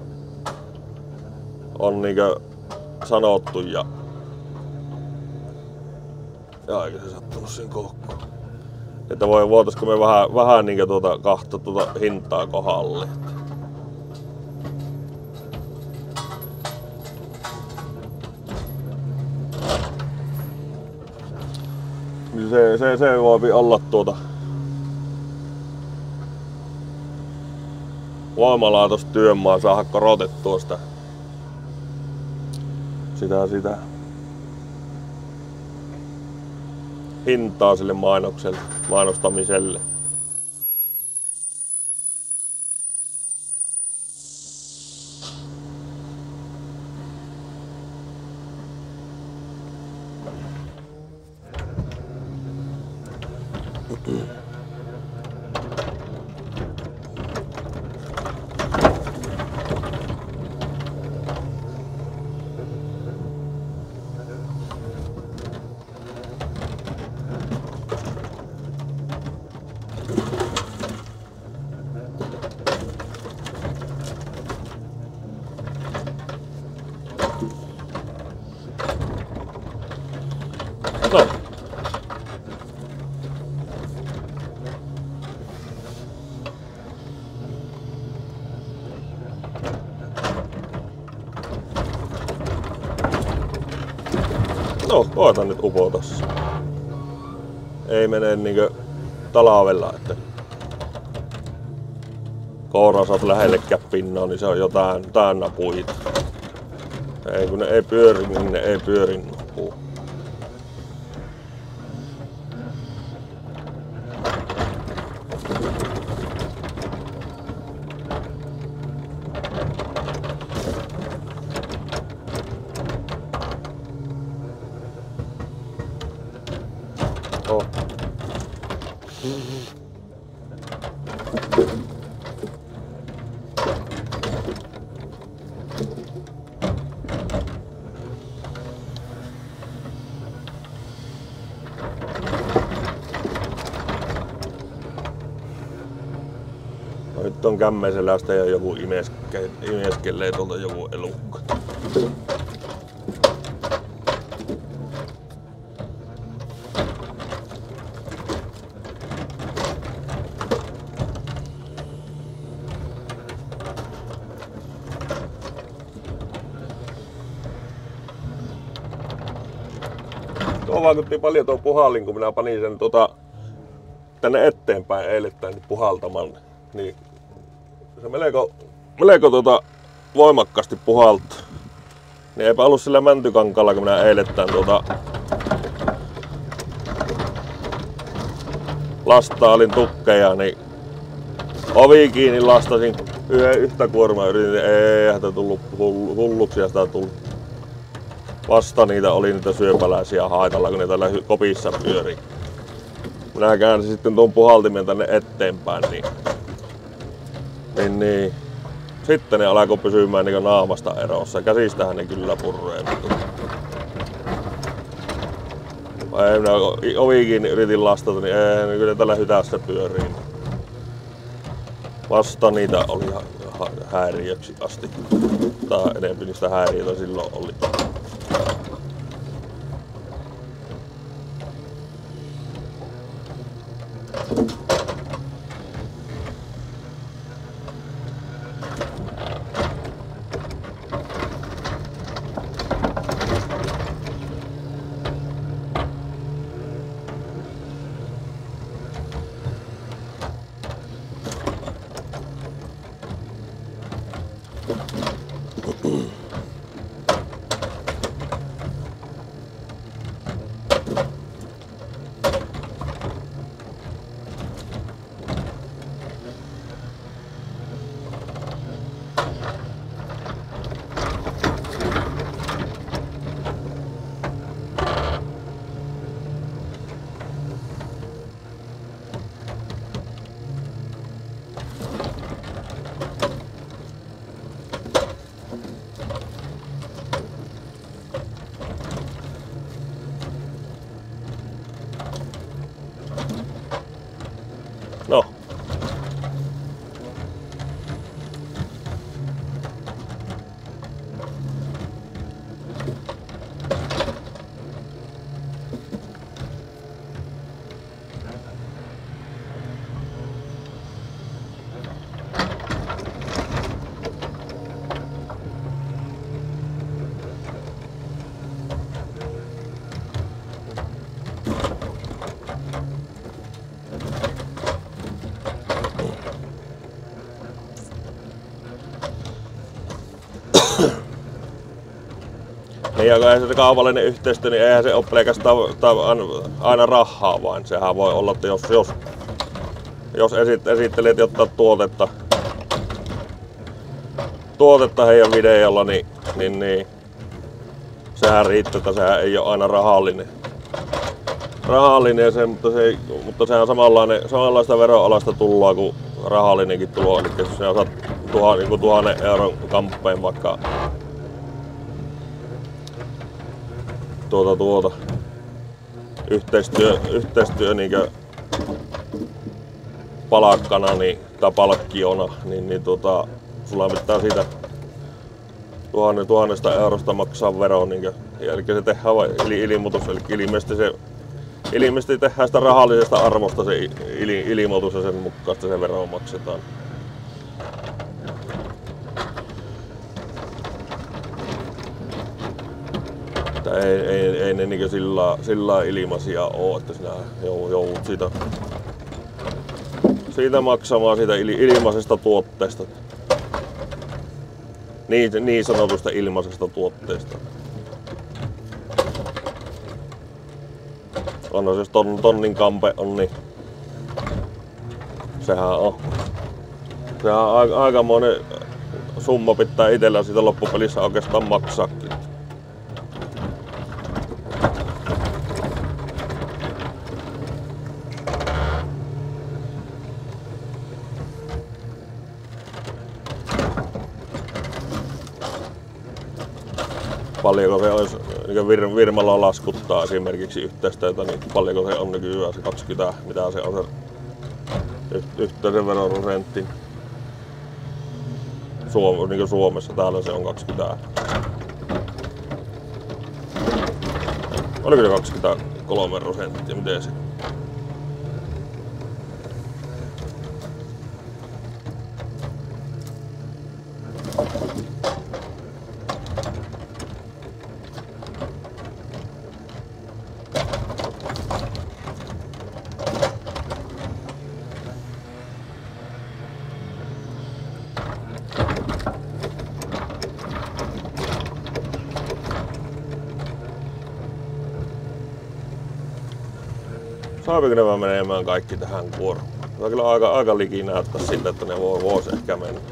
Speaker 1: on niinkö sanottu ja eikö se sattunut siihen koukkuun. Että voitaisko me vähän niinkö kahta hintaa kohdalle. niin se voi olla voimalaitostyömaa saada korotettua sitä hintaa sille mainostamiselle. No. No, koetan nyt upota. Ei mene niinkö talavella, että koura saat lähellekään pinnaa, niin se on jotain täynnä puita. Ei kun ne ei pyöri, niin ne ei pyöri nuppuu. Oh. No, nyt on kämmenselästä ja joku imeskelee tuolta joku elukka. Tuo vaikutti paljon tuo puhallin, kun minä panin sen tänne eteenpäin eilettäin puhaltamaan. Niin se melko voimakkaasti puhaltaa. Niin eipä ollut sillä mäntykankaalla, kun minä eilettäin lastailin tukkeja, niin ovi kiinni lastasin yhtä kuormaa, yritin, eihän sitä tullut hulluksi ja sitä tullut. Vasta niitä oli niitä syöpäläisiä haitalla, kun ne täällä kopissa pyörii. Minä käänsin sitten tuon puhaltimen tänne eteenpäin, niin sitten ne alkoi pysymään niin naamasta erossa. Käsistähän ne kyllä purree. Minä ovi kiinni yritin lastata, niin ei, kyllä tällä hytässä pyörii. Vasta niitä oli häiriöksi asti. Tai enemmän niistä häiriöitä silloin oli. ja se kaupallinen yhteistyö, niin eihän se ole pelkästään aina rahaa, vaan sehän voi olla, että jos esittelet jotain tuotetta heidän videolla, niin sehän riittää, että sehän ei ole aina rahallinen se, mutta sehän samanlaista veroalasta tullaan kuin rahallinenkin tulo, eli jos sä saat 1,000 euron kamppeen vaikka yhteistyö niinkö palakkana tai palkkiona, niin sulla pitää siitä 1,000 eurosta maksaa vero, niinkö, eli se tehdään ilmoitus, eli ilmeisesti tehdään sitä rahallisesta arvosta se ilmoitus ja sen mukaan se vero maksetaan. Ei ne niinkö sillä ilmaisia oo, että sinä joudut siitä maksamaan siitä ilmaisesta tuotteesta. Niin sanotusta ilmaisesta tuotteesta. Onhan jos tonnin kampe on, niin sehän on aikamoinen summa pitää itsellä siitä loppupelissä oikeastaan maksaakin. Paljonko se olisi niin firmalla laskuttaa esimerkiksi yhteistyötä, niin paljonko se on nykyään se 20, mitä se on se yhteisöveroprosentti. Niin Suomessa täällä se on 20. Oliko se 23%? Miten se? Saapiko ne vaan menemään kaikki tähän kuormaan? Se on kyllä aika liki näyttää siltä, että ne vois ehkä mennä.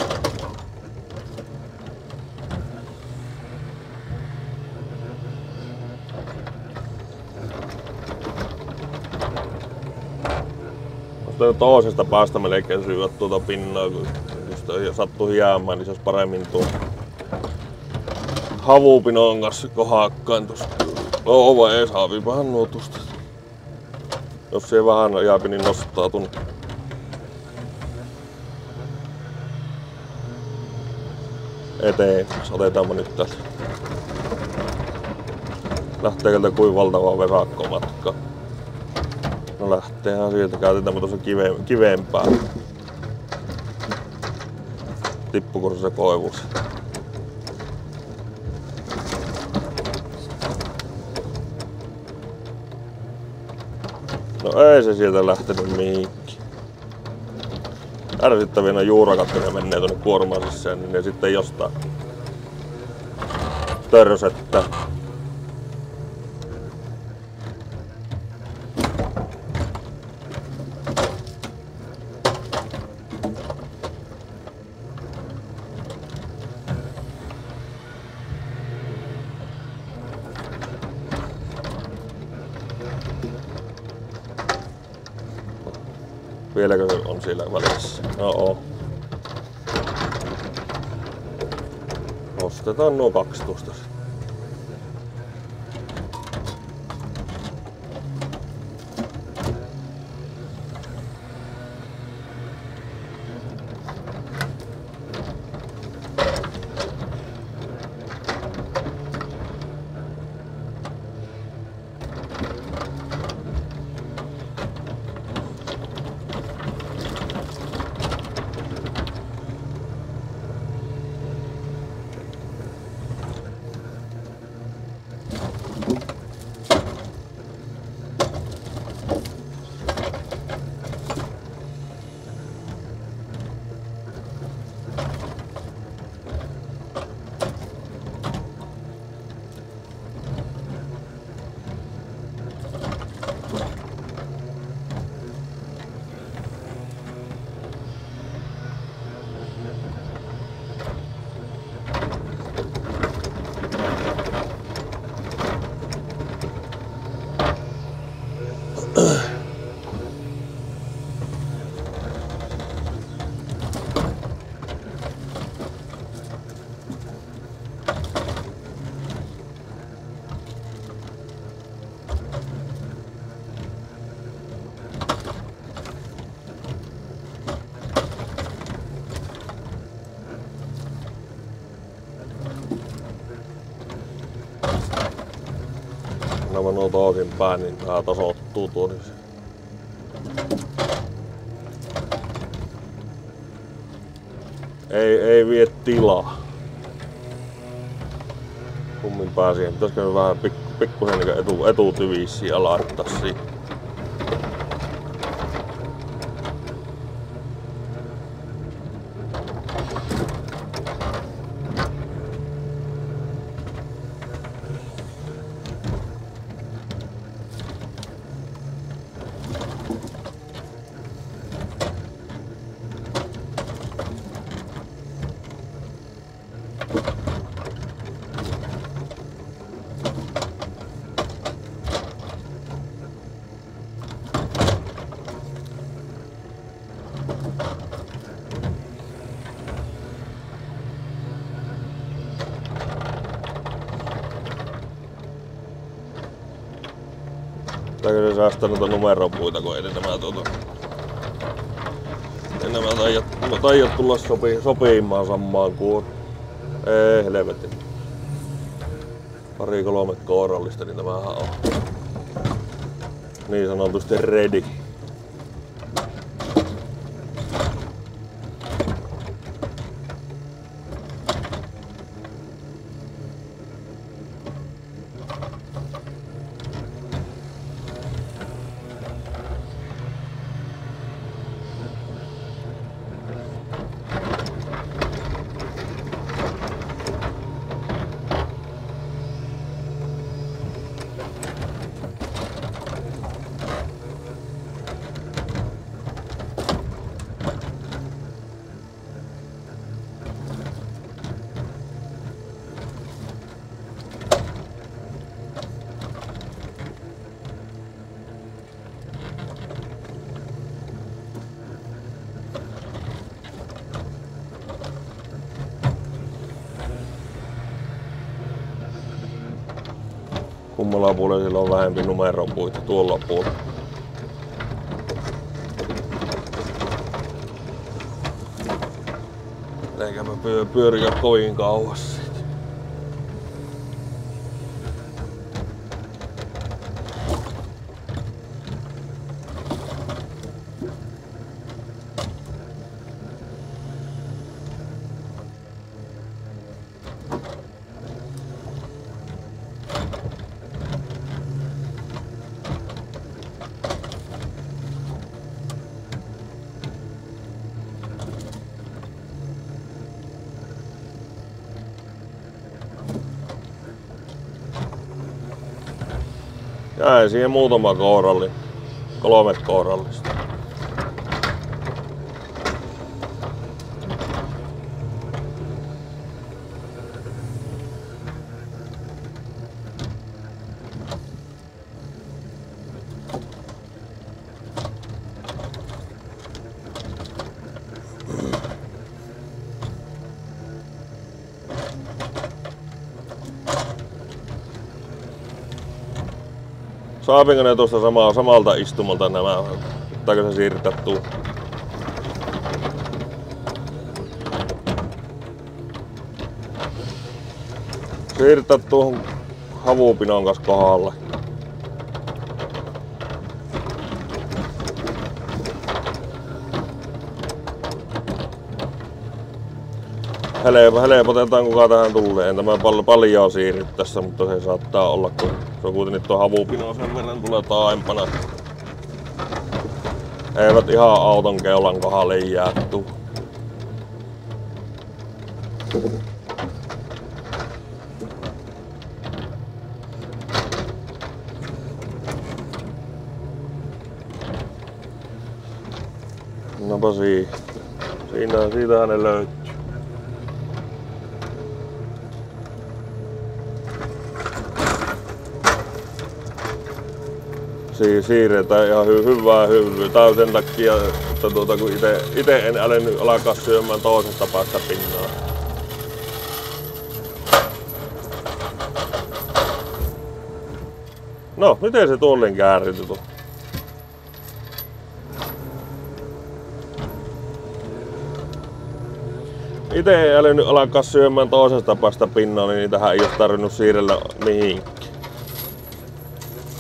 Speaker 1: Toisesta päästä melkein syövät tuota pinnaa, kun just sattuu jäämään, niin se olisi paremmin tuo havupinon kanssa kohakkaan tuosta. Vai ei saavipahan nuotusta. Jos se vähän jääpi, niin nostaa tuonne. Eteen. Otetaanpa nyt täältä. Lähteekö kuin valtavaa vesakkomatkaa? No lähteehän sieltä. Käytetäänpä tuossa kivempää. Tippuko se koivuus? No ei se sieltä lähtenyt mihinkään. Ärsyttäviä nuo juurakat, kun ne menee tuonne kuormaan sisään, niin ne sitten jostain törsettää. Vieläkö se on siellä välissä? No. Ostetaan nuo 2 tuosta. sanoo toisinpäin, niin tää tasoittuu tuo. Niin ei vie tilaa. Kummin pääsi. Pitäisikö vähän pikkusen niin etutyvissiä laittaa siihen. Pitääkö se säästää noita numeropuita, kun ei nämä taijat tulla sopimaan samaan kuin ei helvetin. 2-3 kourallista, niin tämähän on niin sanotusti ready. Kummalla puolella sillä on vähempi numeropuita tuolla puolella. Eikä mä pyöriä kovin kauas siitä. Jäi siihen muutama kouralli, 3 kourallista. Saapinko ne tuosta samalta istumalta nämä? Pitääkö se siirtää tuu? Siirtää tuohon havupinon kanssa kohdalle. Helpotetaan kuka tähän tulee. En tämä paljon siirry tässä, mutta se saattaa olla, kun se on kuitenkin tuo havupino sen verran tulee taaempana. Eivät ihan auton keulan kohdalle jää tuu. Napa siitähän ne löytyy. Siirretään ihan hyvää hyllyä. Tää on sen takia, että kun ite en älennyt alkaa syömään toisesta päästä pinnaa. No, miten se tuolleen käärityi tuo? Ite ei älynyt alkaa syömään toisesta päästä pinnaa, niin niitähän ei oo tarvinnut siirrellä mihinkään.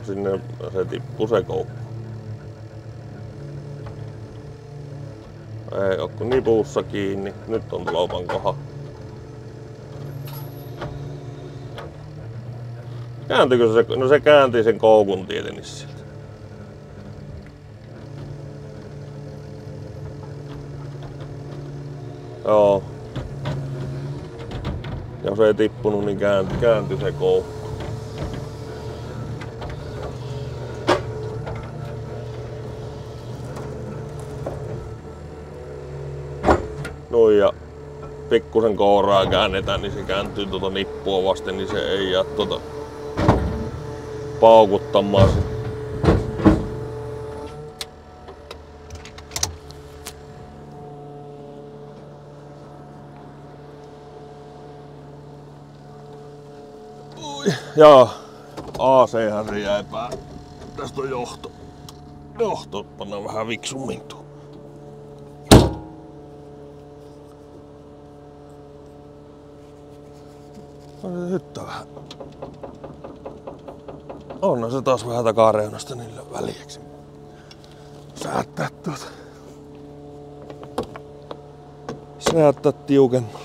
Speaker 1: sinne se tippuu se koukku. Ei oo kun nipussa kiinni. Nyt on lopan koha. Kääntyykö se? No se käänti sen koukun tietenkin sieltä. Joo. Jos ei tippunut, niin kääntyi se koukku. Noin ja pikkusen kouraa käännetään, niin se kääntyy tuota nippua vasten, niin se ei jää tuota paukuttamaan. Jaa, AC-hän se jäi päälle. Tästä on johto. Johto pannaan vähän viksummin tuo. On se hyttä vähän. On se taas vähän takareunasta niillä väliäksi. Säättää tuota. Säättää tiukemmalla.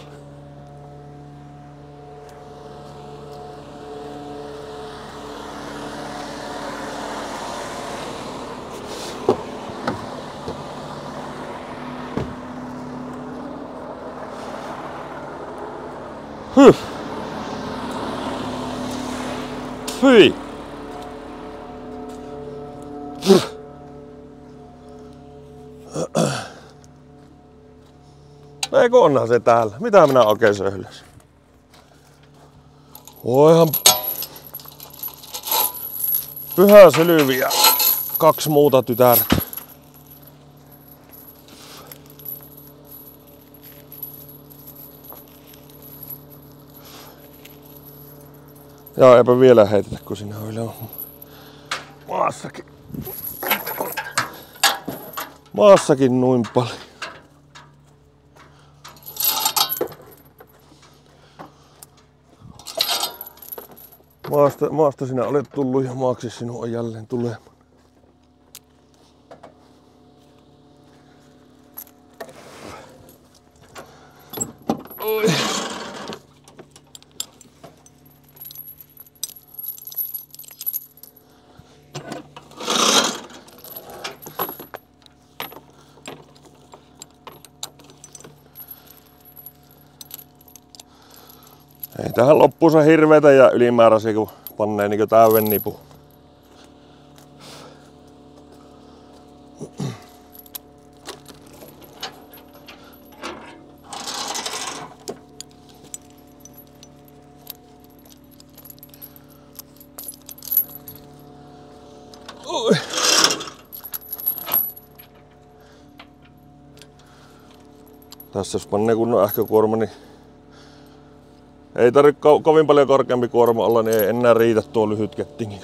Speaker 1: Hyi! Eikö onhan se täällä? Mitä minä oikein söhläsin? Voihan Pyhä Sylvi ja 2 muuta tytärtä. Joo, eipä vielä heitetä, kun siinä on vielä maassakin noin paljon. Maasta sinä olet tullut ja maaksi sinun on jälleen tulemaan. Oi. Ei tähän loppuunsa hirveetä ja ylimääräisiä, kun pannee niin täyden nipu. Oi. Tässä jos pannee kunnon ähkökuorma, niin ei tarvitse kovin paljon korkeampi kuorma olla, niin ei enää riitä tuo lyhyt kettingi.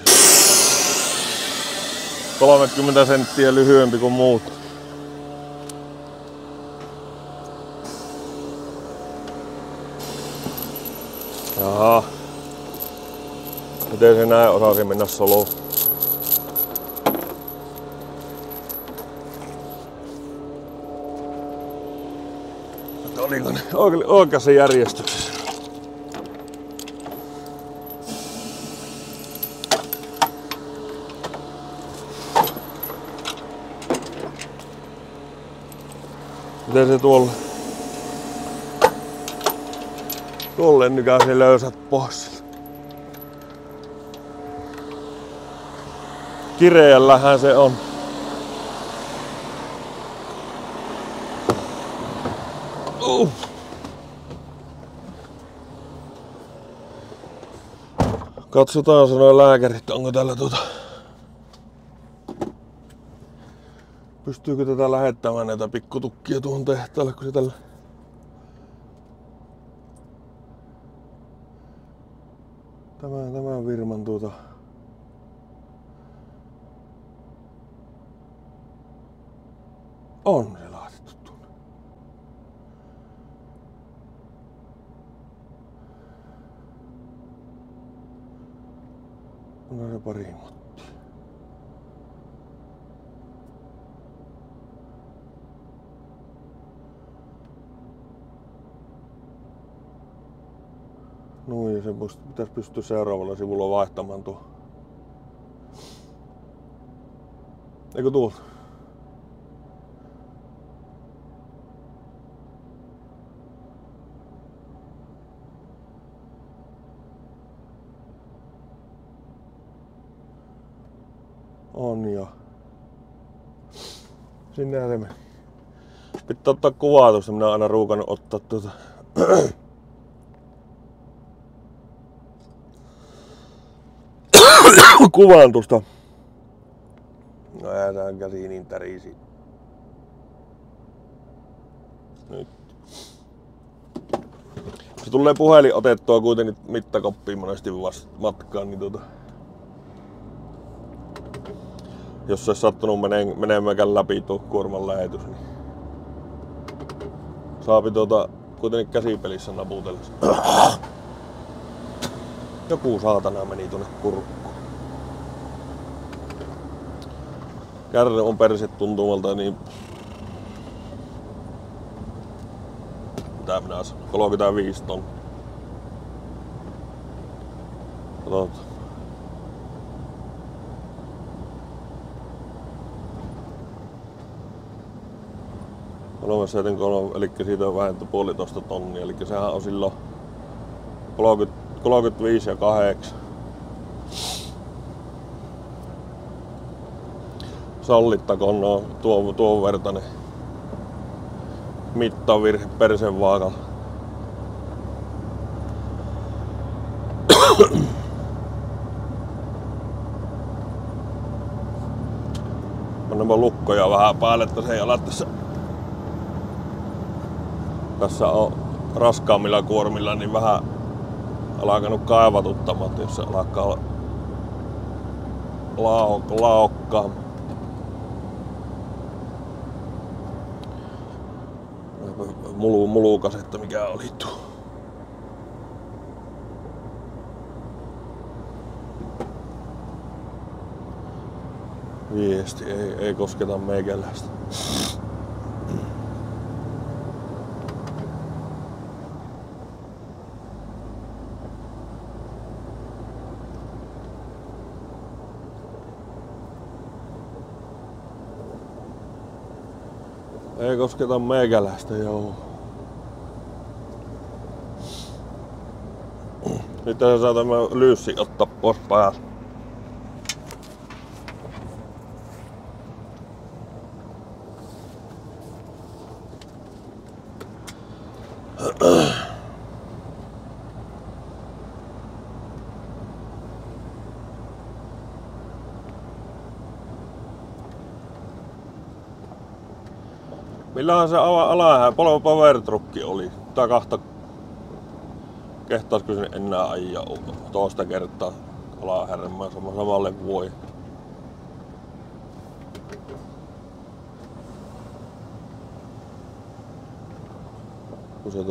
Speaker 1: 30 senttiä lyhyempi kuin muut. Jaha. Miten se näin osasi mennä soloon? Oliko ne oikeassa järjestyksessä? Miten se tuolla? Tuolle nykäisi löysät pois. Kireällähän se on. Katsotaan, sanoo lääkärit, onko tällä pystyykö tätä lähettämään näitä pikkutukkia tuohon tehtaalle, kun se tällä tämän firman on se laitettu tuonne. On se pari mottia. Noin, ja se pitäisi pystyä seuraavalla sivulla vaihtamaan tuo. Eikö tuolta? On jo. Sinnehän se meni. Pitää ottaa kuvaa tuosta, minä oon aina ruukannut ottaa tuota. Kuvaan tuosta. No äätään käsi niin tärisi. Nyt. Se tulee puhelin otettua kuitenkin mittakoppiin monesti vasta matkaan, niin jos se olisi sattunut menemään läpi tuo kuorman lähetys, niin saapi kuitenkin käsipelissä naputella. Joku saatana meni tuonne kurkkuun. Kärry on perse tuntumalta niin... Mitä minä sanon? 35 tonnia. Katsotaan. Eli siitä on vähentty 1,5 tonnia, eli sehän on silloin 35 ja 8. Sallittakoon tuon vertainen mittavirhe persevaakalla. Pannaan lukkoja vähän päälle, että se ei ala tässä on raskaammilla kuormilla niin vähän alkanut kaivatuttamaan, jos se alkaa laokkaa. Mulukasetta mikä oli tuo. Viesti ei kosketa meikäläistä. Ei kosketa meikäläistä, joo. Nyt se saa tämä lyyssi ottaa pois päältä. Millähän se alahään powertrukki oli? Tää kahta kehtaasko sinne enää ajaa toista kertaa alahärmään samalle voi. Kun se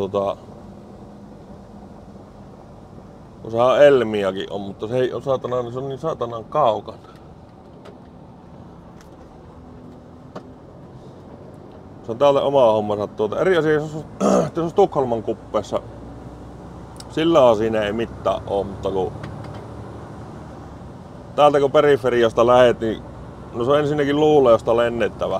Speaker 1: kun sehän Elmiäkin on, mutta se ei ole se on niin saatanan kaukana. Se on täältä oma hommansa eri asia, jos on Tukholman kuppeessa. Sillä on siinä ei mitään oo, mutta kun täältä kun periferiasta lähet, niin no se on ensinnäkin Luuleosta lennettävä.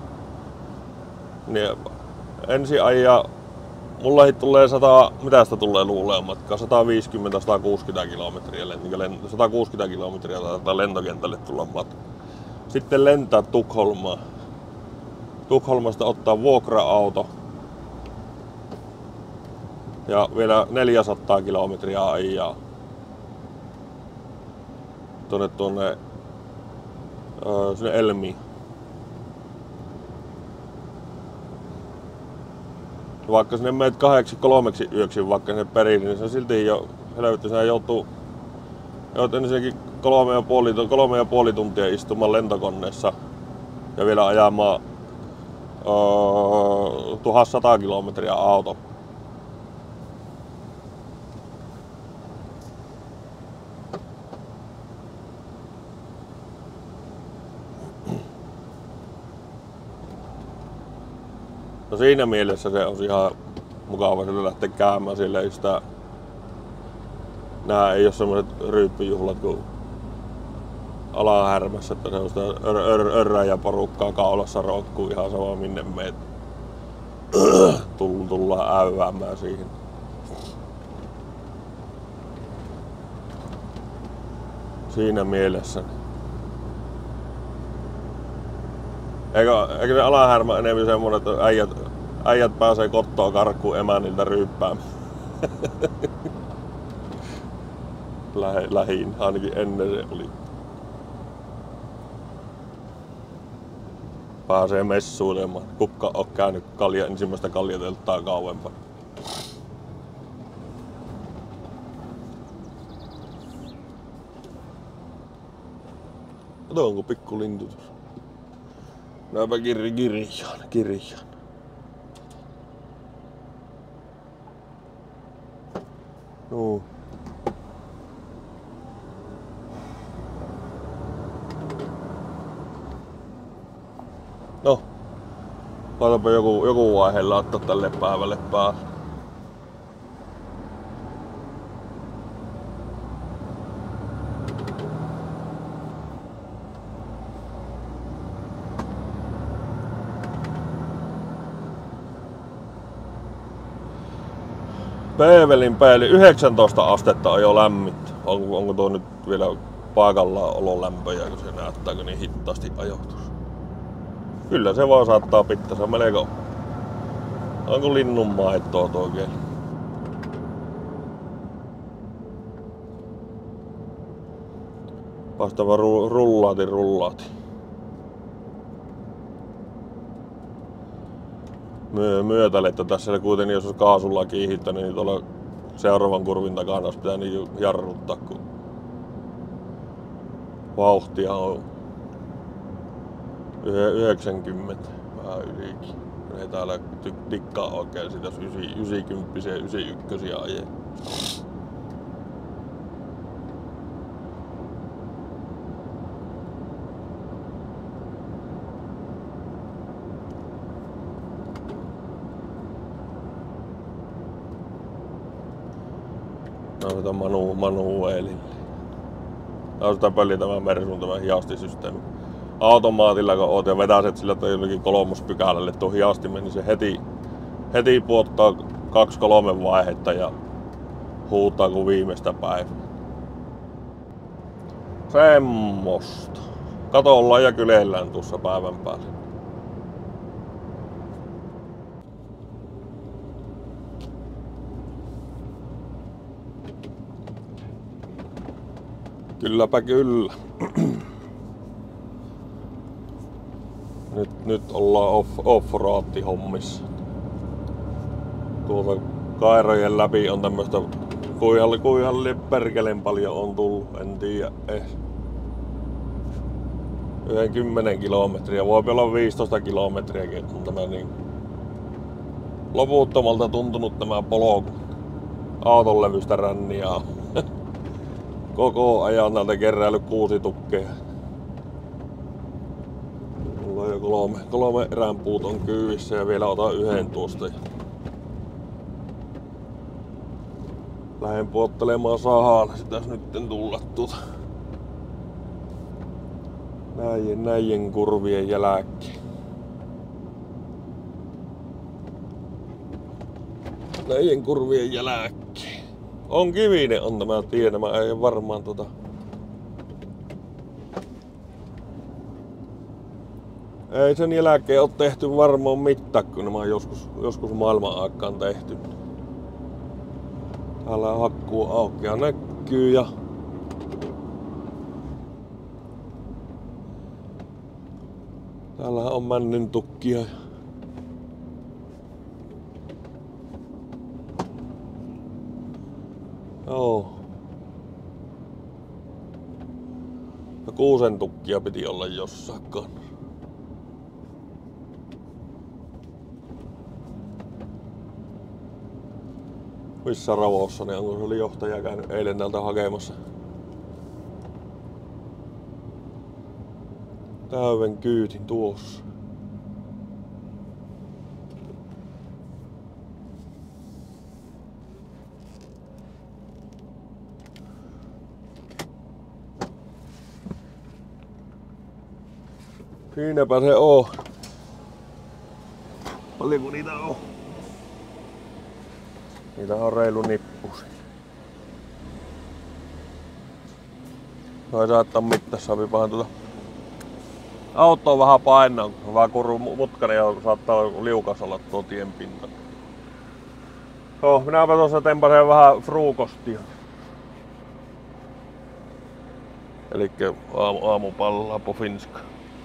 Speaker 1: Niin ensin ajaa, mulla tulee 100, mitä sitä tulee Luuleon matkaa? 150-160 kilometriä, 160 kilometriä taitaa lentokentälle tulla matka. Sitten lentää Tukholmaan. Tukholmasta ottaa vuokra-auto ja vielä 400 kilometriä ajaa tuonne sinne Elmiin. Vaikka sinne meet 2-3 yöksi vaikka sinne perin, niin se silti jo helvetti, sä joutuu ensinnäkin 3,5 tuntia istumaan lentokoneessa ja vielä ajamaan 1100 kilometriä auto. No siinä mielessä se on ihan mukava sillä lähteä käymään siellä, ei sitä Nää ei oo semmoset ryyppyjuhlat kuin Alahärmässä, että semmoista örräjä porukkaa kaulassa roikkuu ihan sama minne meet. Tullaan äyväämään siihen. Siinä mielessä. Eikö se Alahärmä enemmän semmonen, että äijät pääsee kottoa karkuun emänniltä ryyppäämään? Lähin, ainakin ennen se oli. Pääsee messuilemaan. Kukka on käynyt ensimmäistä kaljateltaa kauempaa. Kato, onko pikku lintu tuossa. Näpä kirjaan. No. No. Laitapa joku vaihe laittaa tälle päivälle päälle. Peevelin päälle 19 astetta on jo lämmintä. Onko tuo nyt vielä paikallaan ololämpöjä, kun se näyttääkö niin hitaasti ajoitus? Kyllä se vaan saattaa pitää, se on melko. Onko linnun maitoa tuo keli? Vastaava rullaati. Myötälettä tässä kuitenkin, jos olisi kaasulla kiihittänyt, niin tuolla seuraavan kurvin takana olisi pitänyt jarruttaa, kun vauhtia on 90, vähän ylikin. Ei täällä tikkaa oikein sitä 90 ja 91 ajee. No, manuelille. Tää on sitä pöli tämä Mersun tämä hiastisysteemi. Automaatilla kun oot ja vetäset sillä tai jollakin kolmospykälälle tuo hiastimen, niin se heti puottaa 2-3 vaihetta ja huutaa kuin viimeistä päivää. Semmosta. Katollaan ja kyleillään tuossa päivän päälle. Kylläpä kyllä. Nyt ollaan off-road-hommissa. Tuolta kairojen läpi on tämmöstä kuihalle perkeleen paljon on tullut, en tiedä edes. 10 kilometriä, voi olla 15 kilometriäkin, on tämä niin loputtomalta tuntunut tämä polku. Auton levystä ränniä on. Koko ajan näiltä keräillyt 6 tukkeja. Mulla on jo 3 eränpuut on kyyvissä ja vielä otan 1 tuosta. Lähden puottelemaan sahaan, sitäs nytten tulla tuota. Näiden kurvien jälkeen. Näiden kurvien jälkeen. On kivinen on tämä tie, mä ei varmaan Ei sen jälkeen ole tehty varmaan mitään, kun nämä on joskus maailman aikaan tehty. Täällä hakkuu aukea näkyy ja täällä on männyn tukkia. Joo. Ja 6 tukkia piti olla jossakin. Missä Ravossa ne on, kun se oli johtaja käynyt eilen täältä hakemassa täyden kyytin tuossa. Siinäpä se on. Paljonko niitä on? Niitä on reilu nippusi. Noi saattaa mittaa, saapipahan tuota auto on vähän painaa, kun on vähän kurru mutkainen ja saattaa liukas olla tuo tien pinta. Joo, minäpä tuossa tempasen vähän fruukostia. Elikkä aamupallaa på finska.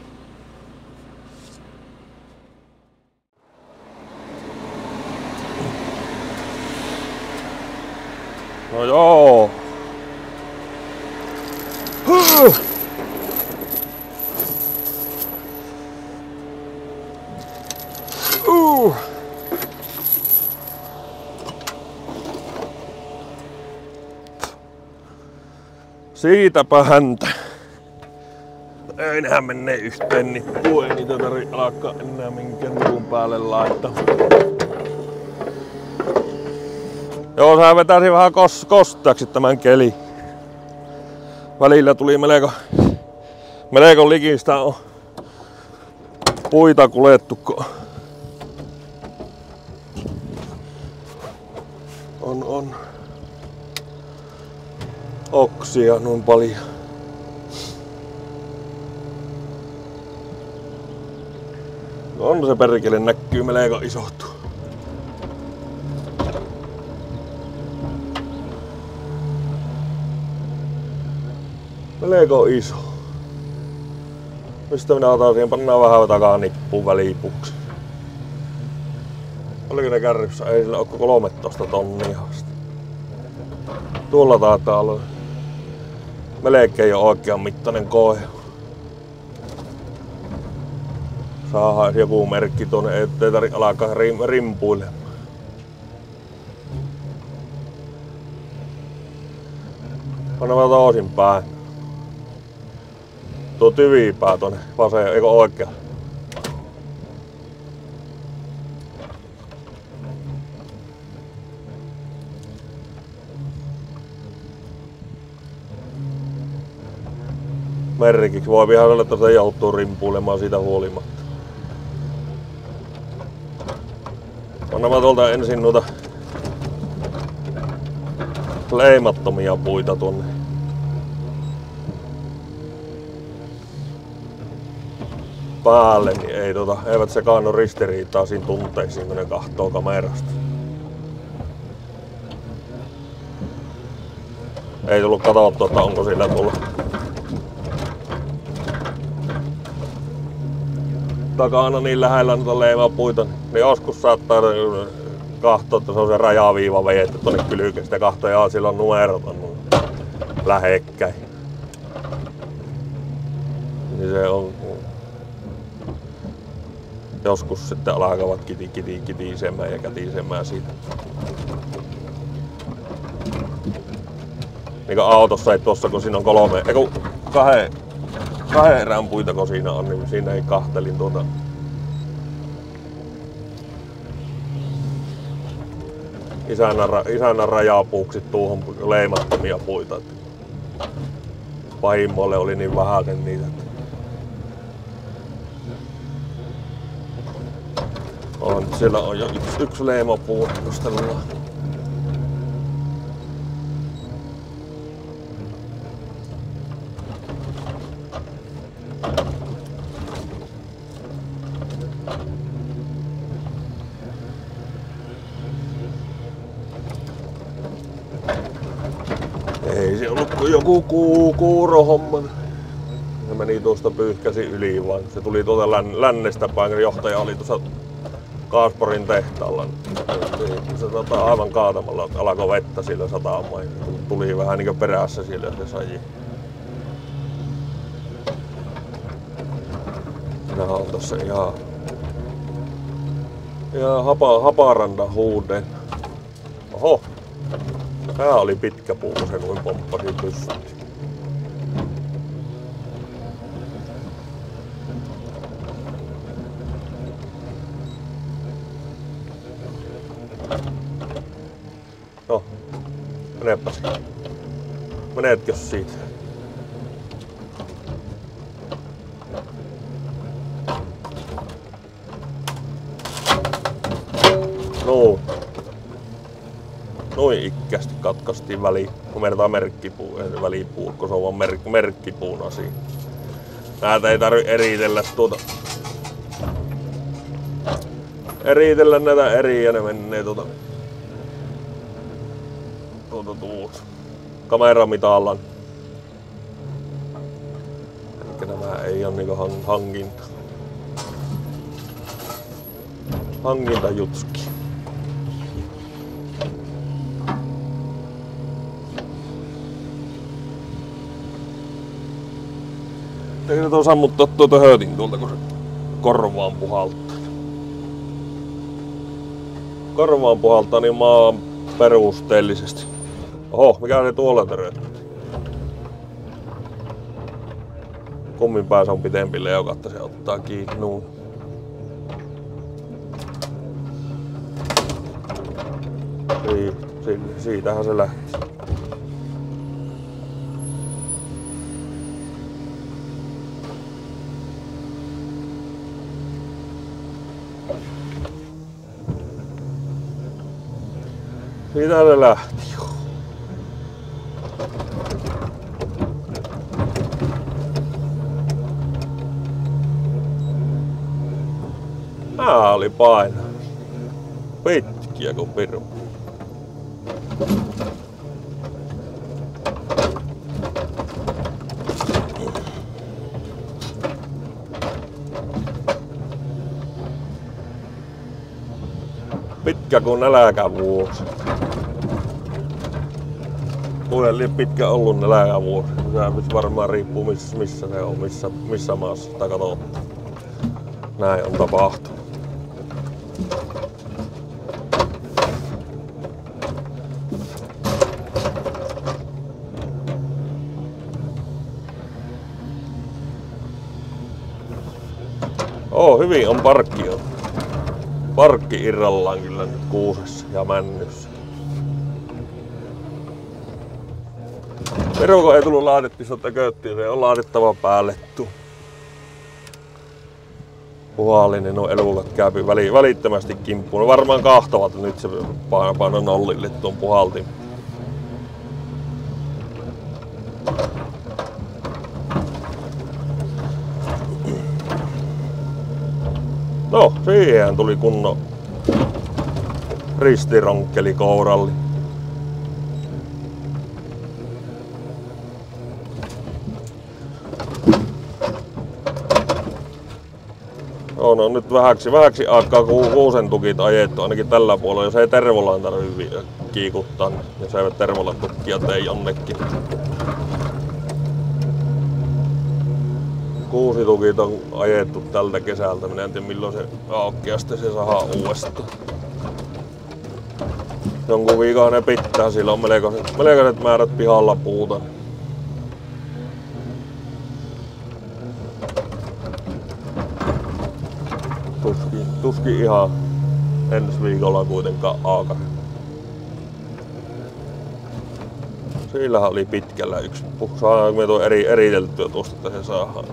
Speaker 1: No joo. Siitäpä häntä. Ei nehän mene yhteen nippuun, ei niitä tarvi alkaa enää minkään nipun päälle laittaa. Joo, sehän vetäisi vähän kosteaksi tämän keli. Välillä tuli melko likistä on puita kuljettu, kun on oksia noin paljon. On se perkele näkyy melko isot. Melko iso. Mistä minä otan siihen, pannaan vähän takaa nippuun välipuksi. Oliko ne kärryssä? Ei sillä ole 13 tonnia asti. Tuolla taitaa olla melkein jo oikean mittainen koe. Saadaan joku merkki tuonne, ettei tarvitse alkaa rimpuilemaan. Pannaan toisinpäin. Tuo tyvipää tuonne vaseen, eikö oikea? Merkiksi voi ihan olla, että se joutuu rimpuilemaan siitä huolimatta. Pannaan tuolta ensin noita leimattomia puita tuonne. Päälle, niin eivät sekaannu ristiriitaisiin tunteisiin, kun ne kahtoo kamerasta. Ei tullut katsottua, että onko sillä tullut takana niin lähellä noita leimapuita, niin joskus saattaa katsoa, että se on se rajaviiva vejetty tonne kylkestä ja katsoa, ja sillä on numerot lähekkäin. Niin se on. Joskus sitten alkavat kitisemään ja kätisemään siitä. Niin kuin autossa ei tuossa, kun siinä on kahden erän puita, kun siinä on, niin siinä ei kahtelin tuota isännän rajapuuksi tuohon leimattomia puita. Pahimmoille oli niin vähäisen niitä. Siellä on jo yksi leimapuu nostellaan. Ei se ollut kuin joku kuurohomma. Se meni tuosta pyyhkäsi yli vaan. Se tuli tuolta lännestä päin, johtaja oli tuossa Kasparin tehtaalla. Se aivan kaatamalla alkoi vettä sillä satamaan. Tuli vähän niin perässä sillä se saji. Minä on tossa ihan Haparanda huuden. Oho! Tää oli pitkä puu, kun se noin pomppasi pystyyn. No, menepäs. Menetkö siitä? Noin ikkästi katkaistiin merkkipuu, ei välipuu, kun se on vaan merkkipuun asia. Näitä ei tarvi eritellä eritellä näitä eri ja ne menee kameramitallan. Eli nämä ei ole niinku hankintajutski. Eikä tuo sammuttaa tuota höötin tuolta, kun se korvaan puhaltaa. Korvaan puhaltaa niin maan perusteellisesti. Oho, mikä se tuolla töröttää? Kummin päässä on pitempi leukatta, se ottaa kiinni nuun. Siitähän se lähti. Siitä se lähti. Nää oli paino. Pitkiä kuin piru. Pitkä kuin nälkävuosi. Kuule pitkä ollut nälkävuosi. Se varmaan riippuu missä se on, missä maassa sitä katsotaan. Näin on tapahtunut. Hyvin on parkki irrallaan kyllä nyt kuusessa ja männyssä. Perukko ei tullut laadittisota köyttiä, se on laadittava päälle tuo. Puhallinen on elukat käypi välittömästi kimppuun. No varmaan kahtavat nyt se paino nollille tuon puhaltin. No, siihen tuli kunnon ristironkkeli kouralli. No nyt vähäksi aikaa kuusen tukit ajettu, ainakin tällä puolella. Jos ei Tervolaan tarvitse kiikuttaa, niin jos eivät Tervolan tukkia tee jonnekin. Kuusitukit on ajettu tältä kesältä. Minä en tiedä milloin se aukeasti se saadaan uudestaan. Jonkun viikon ne pitää, sillä on melkoiset määrät pihalla puuta. Tuskin ihan ensi viikolla kuitenkaan aaka. Sillähän oli pitkällä yksi. Saadaanko me tuo eriteltyä tuosta, että se saadaan.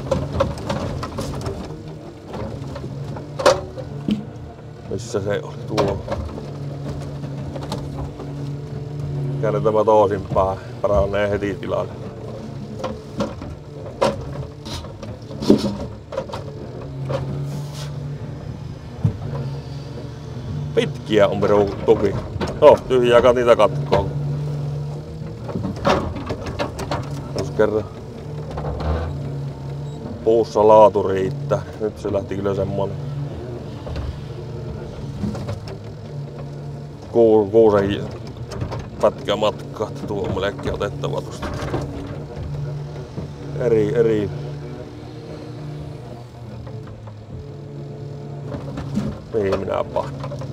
Speaker 1: Missä se oli tuo? Käännetään toisinpäin. Paranee heti tilanne. Pitkiä on tuki. No, tyhjää niitä katkoa. Jos kerran puussa laatu riittää. Nyt se lähti kyllä semmonen kuusen pätkä matkaa, että tuo on melkein otettava tuosta. Eri. Mihin minä pahan?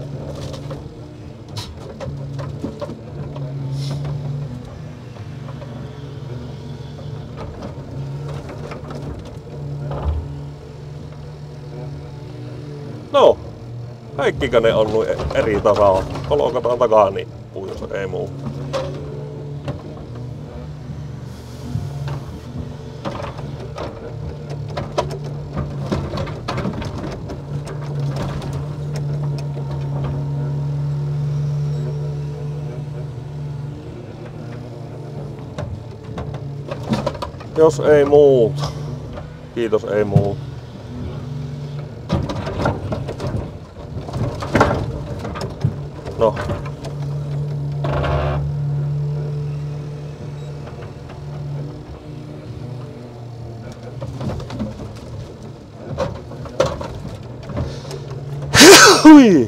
Speaker 1: No, kaikkika ne on eri tasalla. Kolokataan takanippuun, jos ei muu. Jos ei muuta. Kiitos, ei muuta. No. Hui.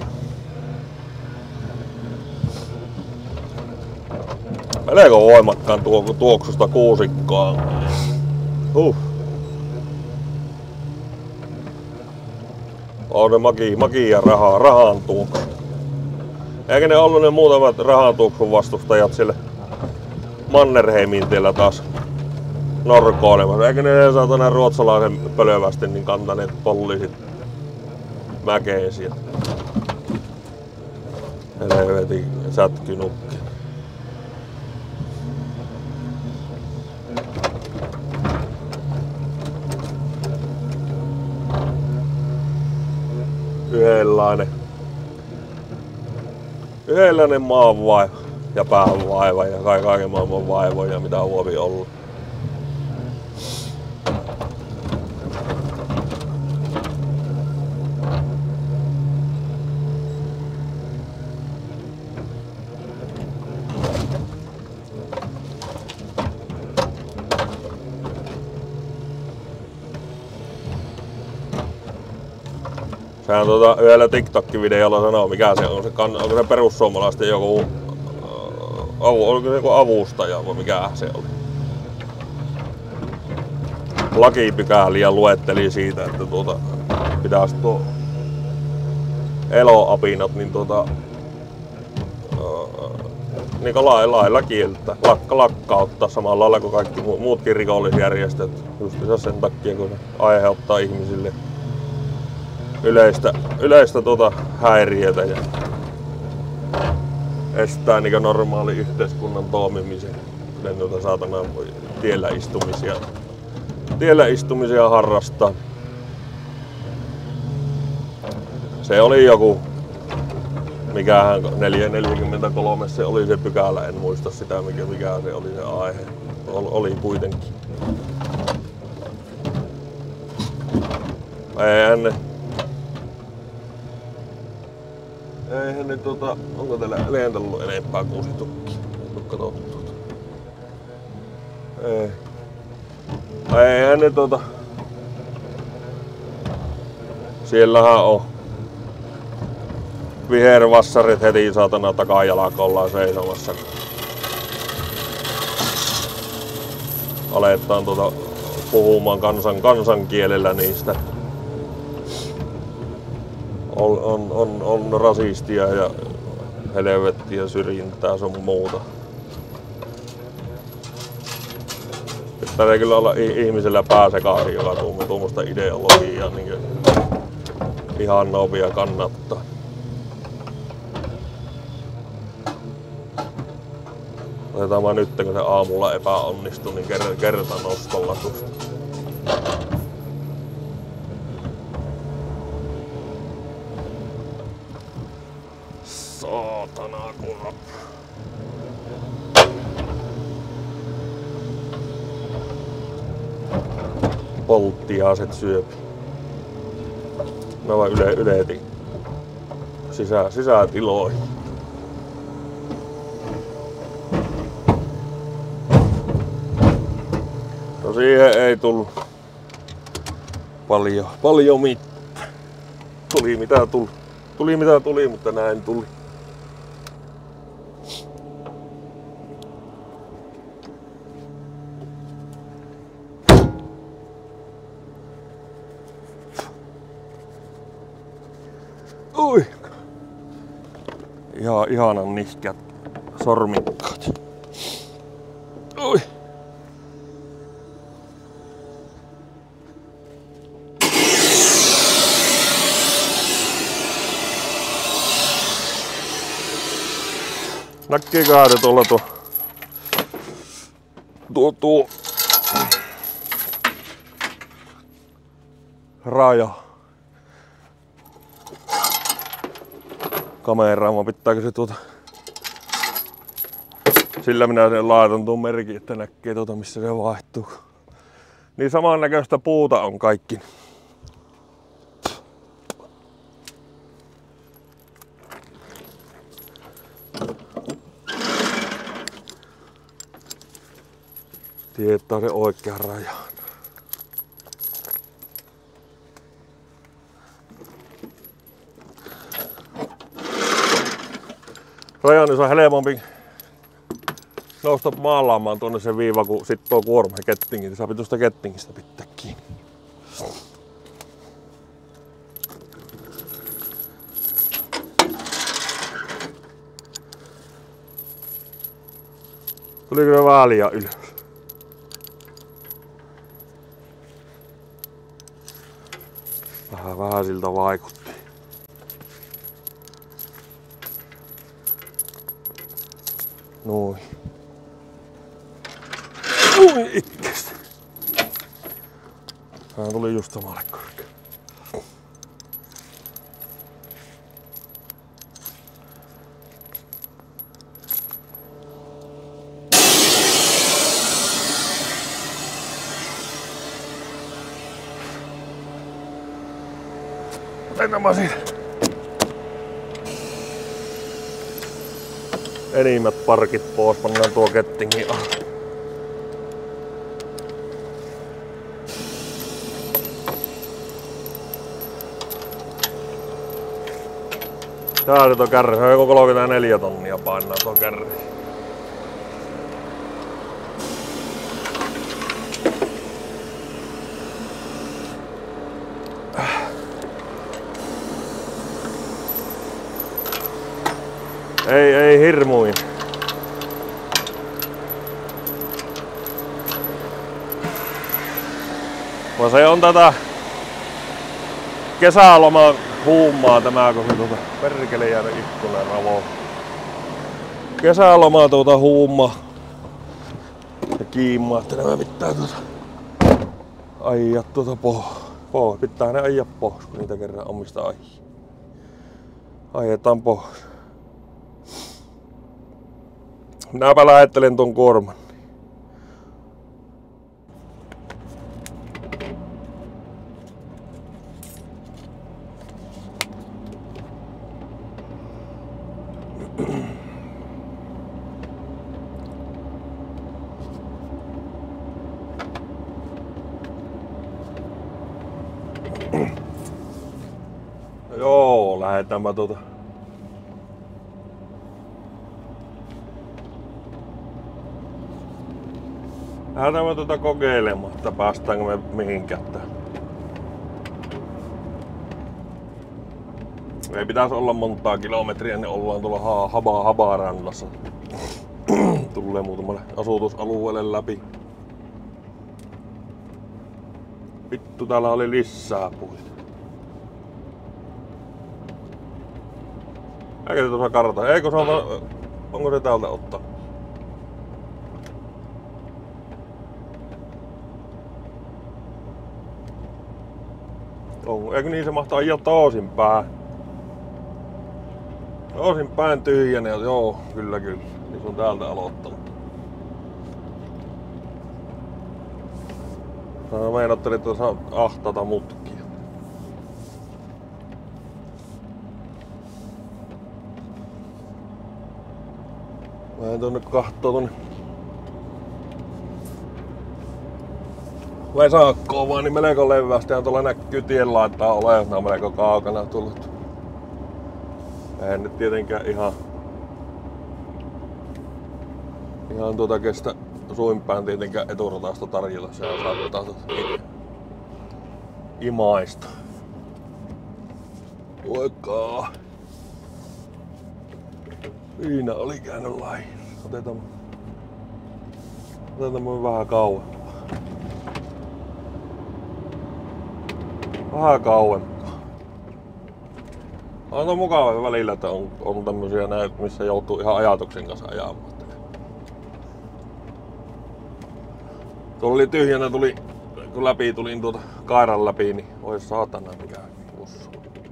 Speaker 1: Melko voimakkaan tuoksusta kuusikkoa. On ne magia rahan tuoksu. Eikä ne ollut ne muutamat rahan tuoksun vastustajat sille Mannerheimin tiellä taas norkoilemassa. Eikä ne saatana ruotsalaisen pölövästi niin kantaneet poliisit mäkeen sieltä. Helvetin sätkynukki. Yhdenlainen maanvaiva ja päänvaiva ja kaiken maailman vaivoja mitä huovi ollut. Sehän yhdellä TikTok-videolla sanoo, mikä se on. Onko se perussuomalaisten joku oliko se joku avustaja vai mikä se oli? Lakipykäliä luetteli siitä, että pitäisi tuo eloapinat niin niin lailla kieltää, lakkauttaa samalla lailla kuin kaikki muutkin rikollisjärjestöt. Just sen takia, kun se aiheuttaa ihmisille yleistä häiriötä ja estää niin normaali yhteiskunnan toimimisen. Ne saatana tiellä istumisia harrastaa. Se oli joku, mikähän 43 se oli se pykälä, en muista sitä mikä se oli se aihe. Oli kuitenkin. Eihän ne onko teillä lentällä ollut enempää kuusitukkia? Katsottu. Ei. Eihän ne siellähän on vihervassarit heti saatana takajalakollaan seisomassa. Aletaan puhumaan kansankielellä niistä. On rasistia ja helvettiä, syrjintää sun muuta. Pitää ei kyllä olla ihmisellä pääsekaahin, joka tuommoista ideologiaa niin ihan novia kannattaa. Otetaan mä nyt, kun se aamulla epäonnistui, niin kertanostolla tuosta. Saatana kurra. Polttiaaset syöpi. Mä vaan yletin sisätiloihin. No siihen ei tullut paljon mitään. Tuli mitä tuli. Tuli mitä tuli, mutta näin tuli. Ui! Ihanan nihkeät sormikkaat. Ui! Näkkiikää se tuolla tuo raja. Kameraamaan pitääkö se sillä minä sen laitan tuon merkin, että näkee missä se vaihtuu. Niin samannäköistä puuta on kaikki. Tietää se oikean rajan. Rajan niin se on helpompi nousta maalaamaan tuonne sen viiva, kun sit tuo kuorma ja kettingin. Niin saa tuosta kettingistä pitää kiinni. Tuli kyllä vähän liian ylös. Vähän siltä vaikutti. Noin. Noin itkestä. Tää tuli just samalle korkealle. Mennään siitä. Enimmät parkit pois, pannaan tuo kettingi alle. Tää nyt on kärry, se on joku 34 tonnia painaa tuo kärry. Ei hirmuin. Vaan se on tätä kesäloman huumaa tämä, kun se perkele jäädä ikkunan ravo. Kesäloma huumaa ja kiimaa, että nämä pitää ajaa pois. Pitää ne ajaa pois, kun niitä kerran omista ajia. Ajetaan pois. Minäpä lähettelen ton kuorman. Joo, lähdetäänpä Lähdetään kokeilemaan, että päästäänkö me mihinkään. Ei pitäisi olla montaa kilometriä, niin ollaan tuolla Habarannassa. Tulee muutamalle asutusalueelle läpi. Vittu, täällä oli lisää puita. Eikä se tuossa karta. Eikö se on, onko se täältä ottaa? Eikö niin se mahtaa ajaa toisinpäin? Toisinpäin tyhjänä, joo, kyllä. Niin se on täältä aloittanut. Mä meinattelin, että saa ahtata mutkia. Mä en tuonne kahtoo tonne Vesakkoon vaan, niin melko levästihän tuolla näkyy tien laittaa olemaan, ne on melko kaukana tullut. Eihän nyt tietenkään ihan kestä suinpäin tietenkään eturatasta tarjota, se on saattaa imaista. Voikaa. Viina oli käynyt lain. Otetaan vähän kauempaa. Vähän kauempaa. On mukava välillä, että on tämmösiä näitä, missä joutuu ihan ajatuksen kanssa ajamaan. Tuolla oli tyhjänä, kun tulin Kairan läpi, niin oi saatana mikä ussu.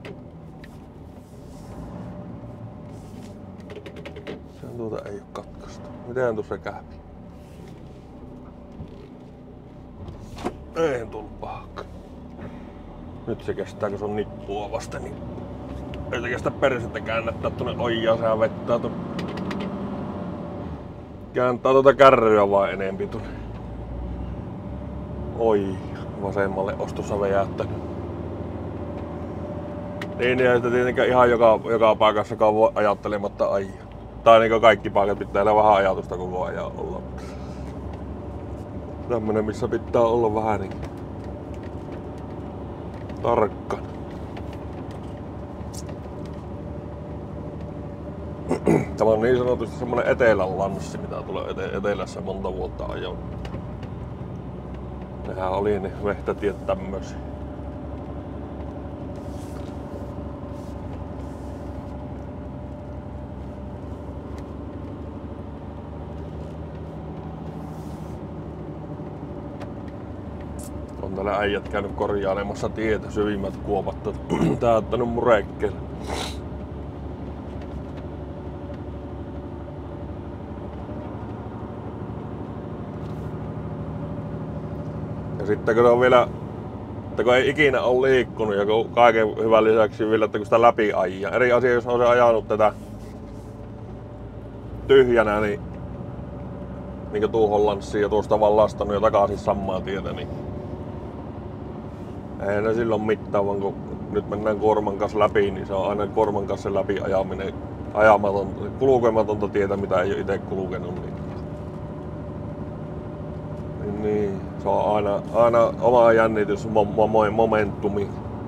Speaker 1: Sen ei oo katkaistu. Miten tuossa kävi? Eihän tullut pahakaan. Nyt se kestää, kun se on nippua vasten, niin ei se kestä persettä käännättää tuonne ojaan, sehän vettää tuonne. Kääntää tuota kärryä vaan enempi tuonne. Oi, vasemmalle ostossa vejättänyt. Niin ei sitä tietenkään ihan joka paikassakaan voi ajattelematta ajaa. Tai niin kaikki paikat pitää olla vähän ajatusta koko ajan olla. Tämmönen missä pitää olla vähän niin tarkkana. Tämä on niin sanotusti semmonen etelän lanssi, mitä tulee etelässä monta vuotta ajoin. Nehän oli ne mehtätiet tämmöisiä. On täällä äijät käynyt korjailemassa tietä, syvimmät kuopat täyttänyt murekkeelle. Ja sitten kun on vielä, että kun ei ikinä ole liikkunut ja kun kaiken hyvän lisäksi vielä, että kun sitä läpi ajaa. Eri asia, jos on se ajanut tätä tyhjänä, niin kuin tuohon lanssiin ja tuosta vaan lastanut ja takaisin samaa tietä, niin ei ne silloin mitään, vaan kun nyt mennään kuorman kanssa läpi, niin se on aina kuorman kanssa läpi ajaminen kulkematonta tietä, mitä ei ole itse kulkenut. Niin, se on aina oma jännitys, momentumi.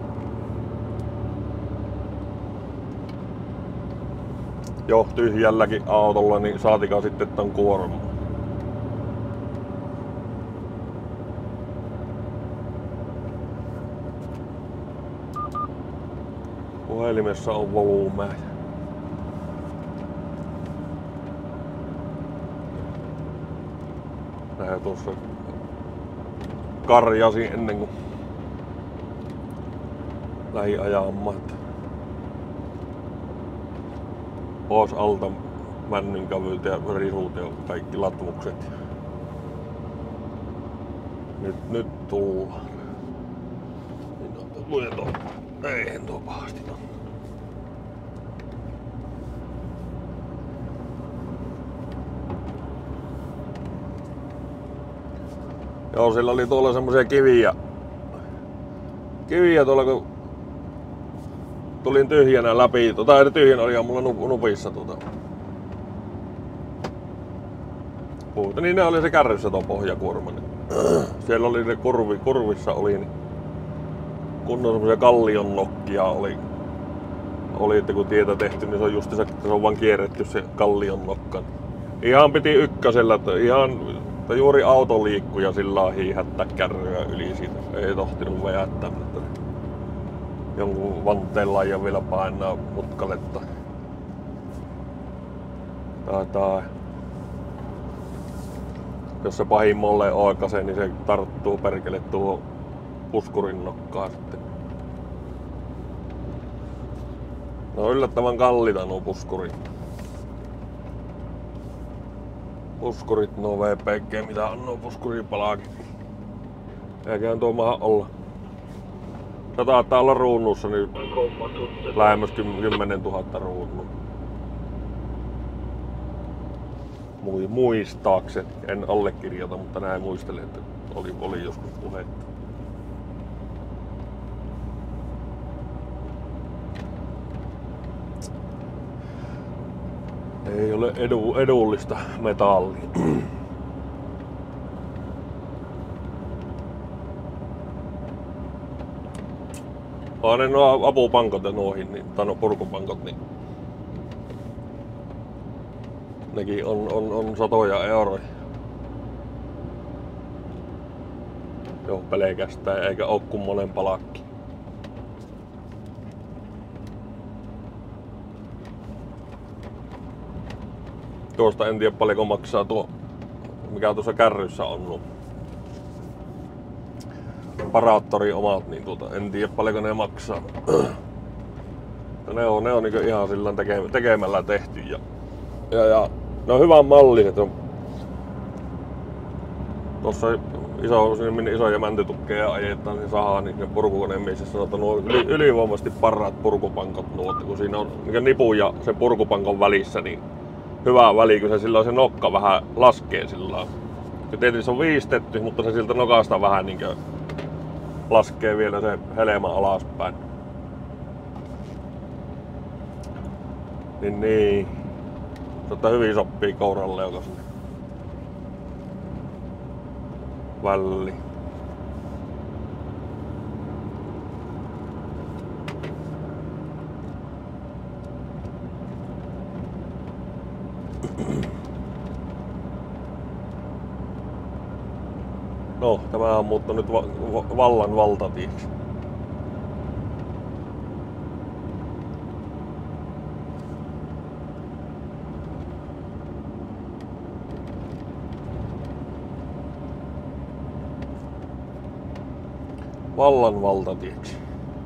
Speaker 1: Jo tyhjälläkin autolla, niin saatikaan sitten ton kuorman. Puhelimessa on volyymeä. Näin tuossa karjasin ennen kuin lähdin ajamaan. Pois alta männynkävyt ja risut ja kaikki latvukset. Nyt tullaan. Luen tuon. Eihän tuo pahasti on. Joo, sillä oli tuolla semmosia kiviä tuolla kun tulin tyhjänä läpi, tai tyhjänä oli mulla nupissa puuta, niin ne oli se kärryssä tuo pohjakuorma. Siellä oli ne kurvissa oli niin kunnon semmosia kallionnokkia oli, että kun tietä tehty, niin se on just se on vaan kierretty se kallionnokka. Ihan piti ykkösellä, että juuri auto liikkui ja sillä hiihättää kärryä yli siitä. Ei tohtinut väjättää, mutta jonkun vanteella ja vielä painaa mutkaletta. Tai jos se pahimmolle oikaisee, niin se tarttuu perkele tuohon puskurin nokkaan sitten. No yllättävän kalliita nuo puskurit. Puskurit, nuo VPG, mitä on nuo puskuripalaakin. Eiköhän tuo maha olla. No taitaa olla ruunussa niin lähemmäs 10 000 ruunua. Muistaakseni, en allekirjoita, mutta näin muistelen, että oli joskus puhetta. Ei ole edullista metallia. Vaan ne nuo apupankot ja noihin, niin, tai no purkupankot, niin nekin on satoja euroja. Joo, pelkästään, eikä oo kuin monen palakki. Tuosta en tiedä paljonko maksaa tuo, mikä tuossa kärryssä on. Paraattori omat, niin en tiedä paljonko ne maksaa. Ne on niin ihan sillä tekemällä tehty ja ne on hyvän malliset. Tuossa isoja mäntytukkeja ajetaan niin sahaan, niin purkukoneen mies sanoo, että nuo ylivoimaisesti parhaat purkupankot nuo, kun siinä on nipun ja sen purkupankon välissä, niin hyvä väli, kun se silloin se nokka vähän laskee sillä. Tietysti se on viistetty, mutta se siltä nokasta vähän niin laskee vielä se helma alaspäin. Niin. Mutta hyvin sopii kouralle, joka sinne väliin. No, tämä on muuttunut vallan valtatieksi. Vallan valtatieksi.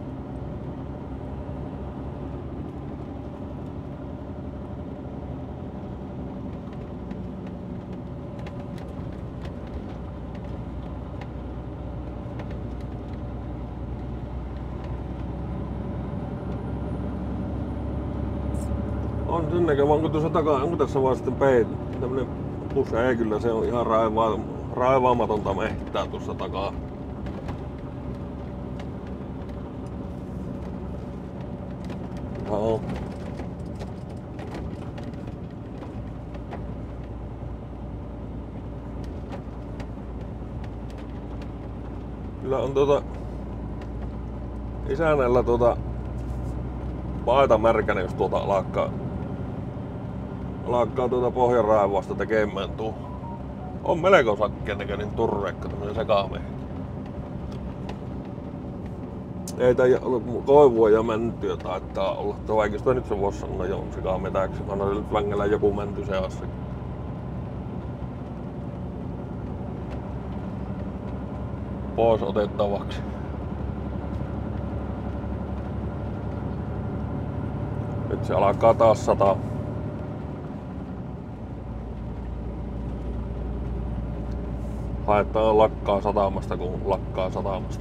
Speaker 1: On sen näkö, vaan kun tuossa takaa, onko tässä vaan sitten tämmönen pussa, ei kyllä se on ihan raivaamatonta mehtää tuossa takaa. Joo. Kyllä on isännällä paita märkänä, jos alkaa pohjan raivoasta tekemään tuo. On melko sakkeen näköinen turrekka, tämmönen sekamehti. Ei tää koivua ja mäntyä taitaa olla. Vaikista nyt se voisi sanoa jo sekametäksi. Anna nyt vängellä joku mänty seassa. Pois otettavaksi. Nyt se alkaa taas sataa. Haetaan lakkaa satamasta, kun lakkaa satamasta.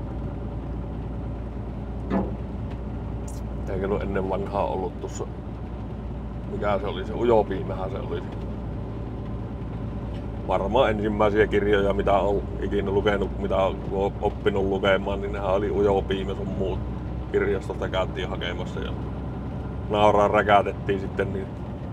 Speaker 1: Eikä ole ennen vanhaa ollut tuossa. Mikä se oli? Se Ujopiimähän se oli. Varmaan ensimmäisiä kirjoja, mitä on ikinä lukenut, mitä on oppinut lukemaan, niin nehän oli Ujopiimä sun muut. Kirjastosta käytiin hakemassa ja nauraa räkätettiin sitten niin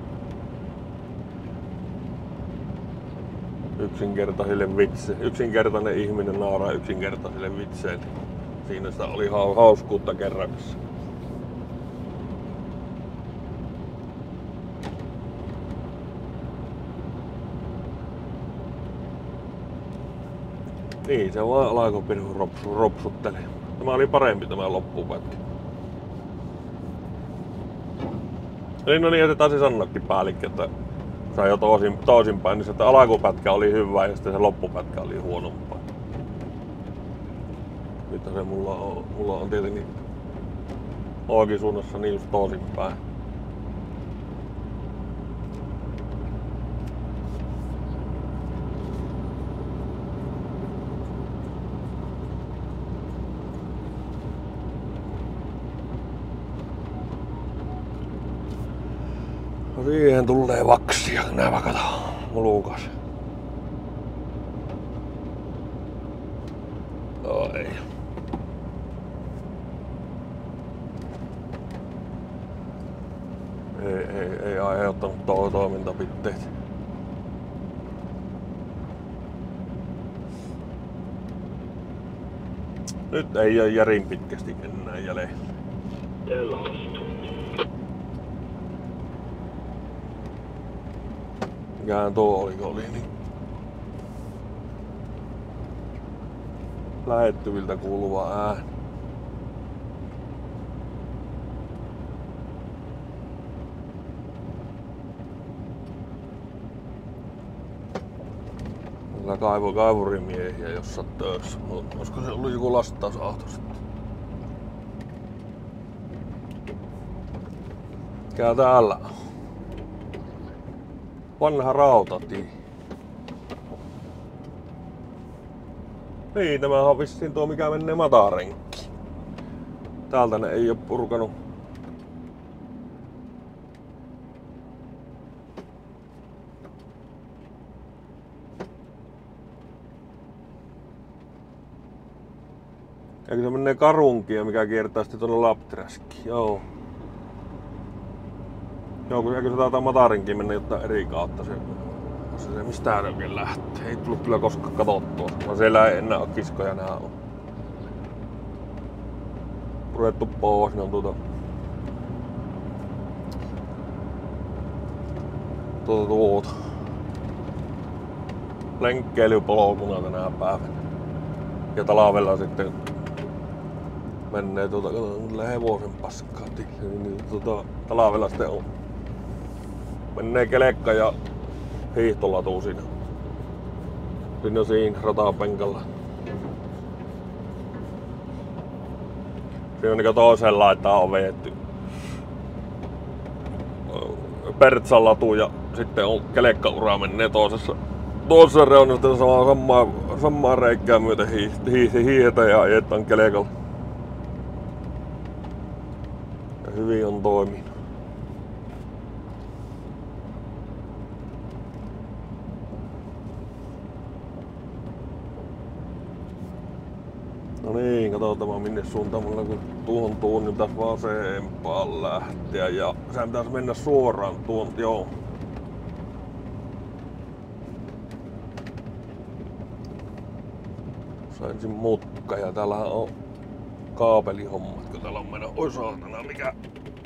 Speaker 1: yksinkertainen ihminen nauraa yksinkertaisille vitseille. Siinä sitä oli hauskuutta kerraksessa. Niin, se vaan alkopirun ropsutteli. Tämä oli parempi tämä loppupätkä. Eli no niin, jätetään se sanoakin päällikkö, että sai jo toisinpäin, niin se, että alkupätkä oli hyvä ja sitten se loppupätkä oli huonompaa. Nyt se mulla on tietenkin oikisuunnassa niin just toisinpäin. Siihen tulee vaksia, nää kato, mulukas. Oi. Ei aiheuttanut toimintapitteitä. Nyt ei ole järin pitkästi enää jäljellä. Mikähän tuo oli niin lähettyviltä kuuluva ääni. Kyllä kaivurimiehiä jossain töissä. Olisiko se ollut joku lastausauto sitten? Mikä täällä on? Vanha rautatie. Niin, tämähän on vissiin tuo mikä menee Matarenkkiin. Täältä ne ei oo purkanut. Eikö se menee Karunkia, mikä kiertää sitten tuonne Lapträskiin? Joo. Joo, kun eikö se taitaa Matarenkiin mennä jotain eri kautta se mistään oikein lähtee. Ei tullut kyllä koskaan katsottua. No siellä ei enää oo kiskoja nää on. Purettu pois, ne on tuota lenkkeilypolkuna tänä päivänä. Ja talvella sitten menee kyllä hevosen paskaa niin talvella sitten on. Menee kelekka ja hiihtolatu siinä ratapenkalla. Siinä on niinku toiseen laitaan on vedetty Pertsan latu ja sitten on kelekkaura menee toisessa reunasta samaa reikää myöten hiihetään ja ajetaan kelekalla. Ja hyvin on toiminut. No niin, katsotaan minne suuntaan mulla kun tuon niin tässä vasempaan lähteä ja sehän pitäisi mennä suoraan tuon, joo. Ensin mutka ja täällähän on kaapelihommat, kun täällä on mennä. Oi saatana, mikä?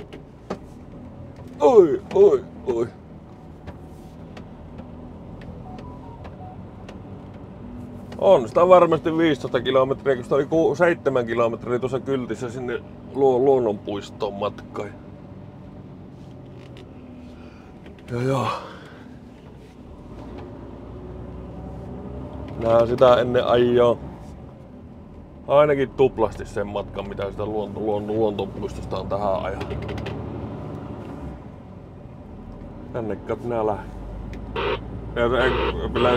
Speaker 1: Oi. On sitä varmasti 15 kilometriä, kun sitä oli 7 kilometriä tuossa kyltissä sinne luonnonpuistoon matkaan. Joo. Nää sitä ennen ajoo ainakin tuplasti sen matkan, mitä sitä luontopuistosta on tähän ajan. Tännekat nää lähtee. Ja se kyllä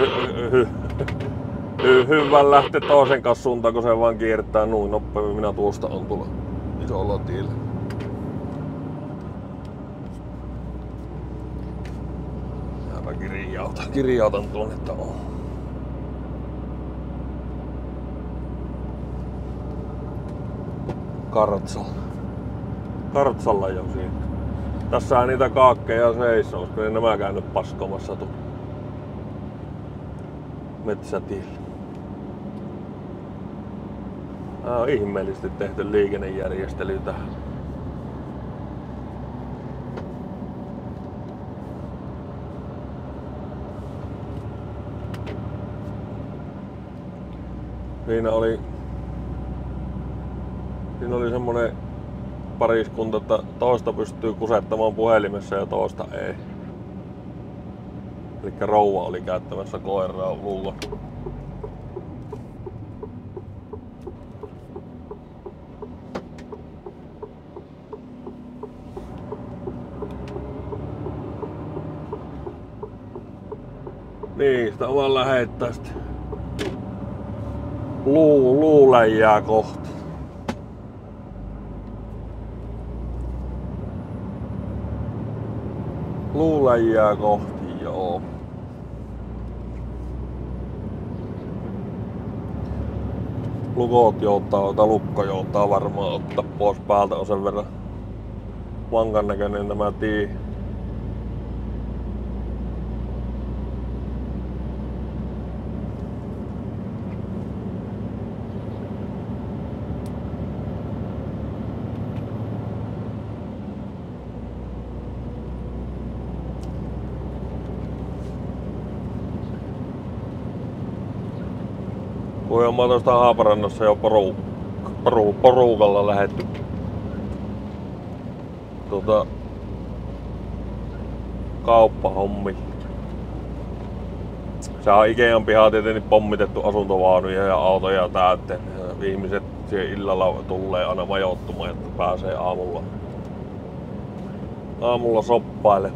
Speaker 1: hyvä lähtee toisen kanssa suuntaan, kun se vaan kiertää noin nopeammin. Minä tuosta on tulla isolla tiellä. Jääpä kirjautan tuonne, että on. Kartsalla jo siinä. Tässähän niitä kaakkeja seisoo, koska ei nämä käynyt paskomassa tuolla metsätiellä. On ihmeellisesti tehty liikennejärjestely tähän. Siinä oli semmonen pariskunta, että toista pystyy kusettamaan puhelimessa ja toista ei. Elikkä rouva oli käyttämässä koiraa luulla. Niin, sitä vaan lähettää sitten luuläjää kohti. Luuläjää kohti, joo. Lukko joutaa varmaan ottaa pois päältä, on sen verran vankan näköinen tämä tie. Pohjanmaa tuosta Haaparannassa jo porukalla lähetty kauppahommi. Se on Ikean pihaa tietenkin pommitettu asuntovaunuja ja autoja täyteen. Ihmiset siihen illalla tulee aina majoittumaan, että pääsee aamulla soppaille.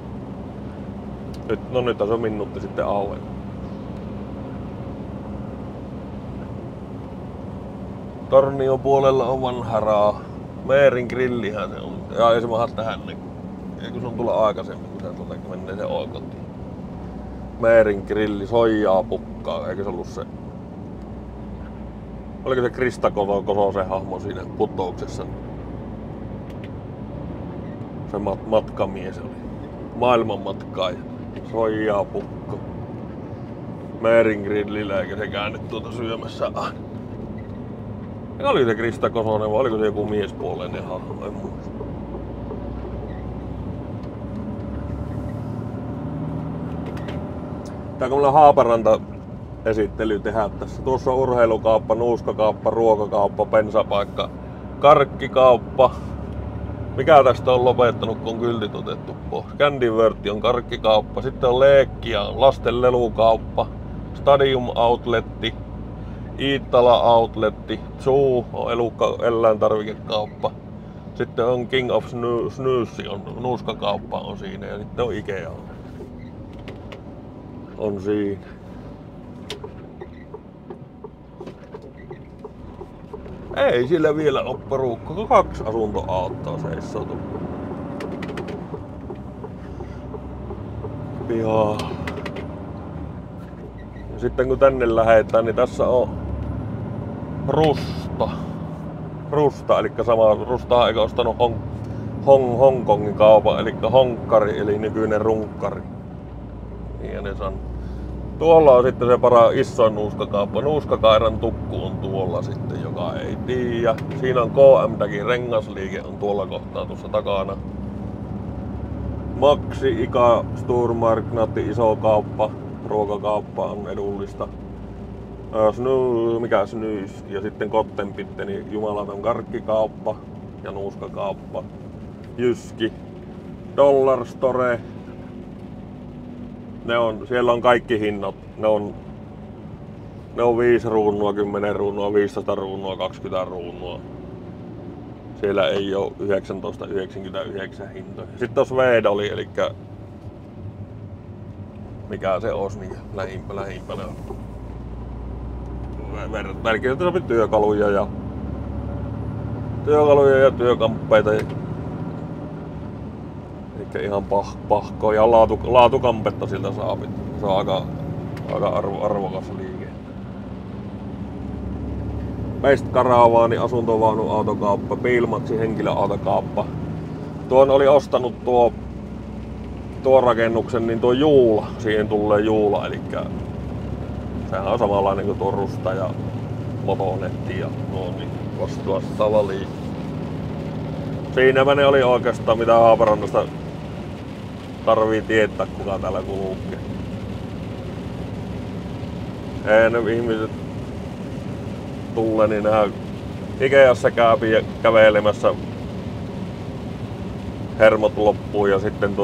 Speaker 1: Nyt on se minuutti sitten auki. Tornion puolella on vanha raa. Meerin grillihän se on. Ja ei se maha tähän niin. Eikö sun tulla aikaisemmin, kun se tuolta menee se oikotiin. Meerin grilli, soijaa pukkaa, eikö se ollut se? Oliko se Krista Kososen hahmo siinä putouksessa? Se matkamies oli. Maailman matkaaja. Soijaa pukko. Meerin grillillä, eikä se käynyt tuota syömässä aina. Ja oli se Krista Kosonen vai oliko se joku miespuolinen hahmo, en muista. Tää kun mulla Haaparanta esittely tehdä tässä. Tuossa on urheilukauppa, nuuskakauppa, ruokakauppa, bensapaikka, karkkikauppa. Mikä tästä on lopettanut, kun on kyltit otettu pois? Candy World on karkkikauppa, sitten on leekkiä, lasten lelukauppa, Stadium Outletti, Iittala Outletti, Zoo on eläintarvikekauppa. Sitten on King of Snooze, on nuuskakauppa on siinä ja sitten on Ikea on siinä. Ei sillä vielä oo porukka, 2 asuntoautoa seisoutu. Pihaa. Ja sitten kun tänne lähetään, niin tässä on Rusta, eli sama Rusta eikä ostanut Hongkongin kaupan, eli Honkkari, eli nykyinen runkkari. Niin ja ne sanoo. Tuolla on sitten se isoin nuuskakauppa. Nuuskakairan tukku on tuolla sitten, joka ei tiedä. Siinä on KM-täkin rengasliike on tuolla kohtaa tuossa takana. Maxi, Ika, Stormarknatti, iso kauppa, ruokakauppa on edullista. Mikä Snys ja sitten Kottenpitte, niin jumalaton karkkikauppa ja nuuskakauppa. Jyski, Dollar Store. Siellä on kaikki hinnat. Ne on 5 ruunua, 10 ruunua, 15 ruunua, 20 ruunua. Siellä ei oo 19,99 hintoja. Sitten on Svedoli, eli mikä se ois niin lähimpänä. Melkein sopi työkaluja ja työkamppeita. Eikä ihan pahkoa ja laatukampetta siltä saa. Se on aika arvokas liike. Best Caravaani, asuntovaunu, autokauppa, Bilmaxi, henkilöautokauppa. Tuon oli ostanut tuo rakennuksen, niin tuo Juula, siihen tulee Juula, eli sehän on samanlainen kuin tuo Rusta ja Motonetti ja niin vastaava liike. Siinäpä ne oli oikeastaan mitä Haaparannasta tarvii tietää, kuka täällä kulkee. Ei ne ihmiset tulle, niin nää Ikeassa käypi kävelemässä hermot loppuu ja sitten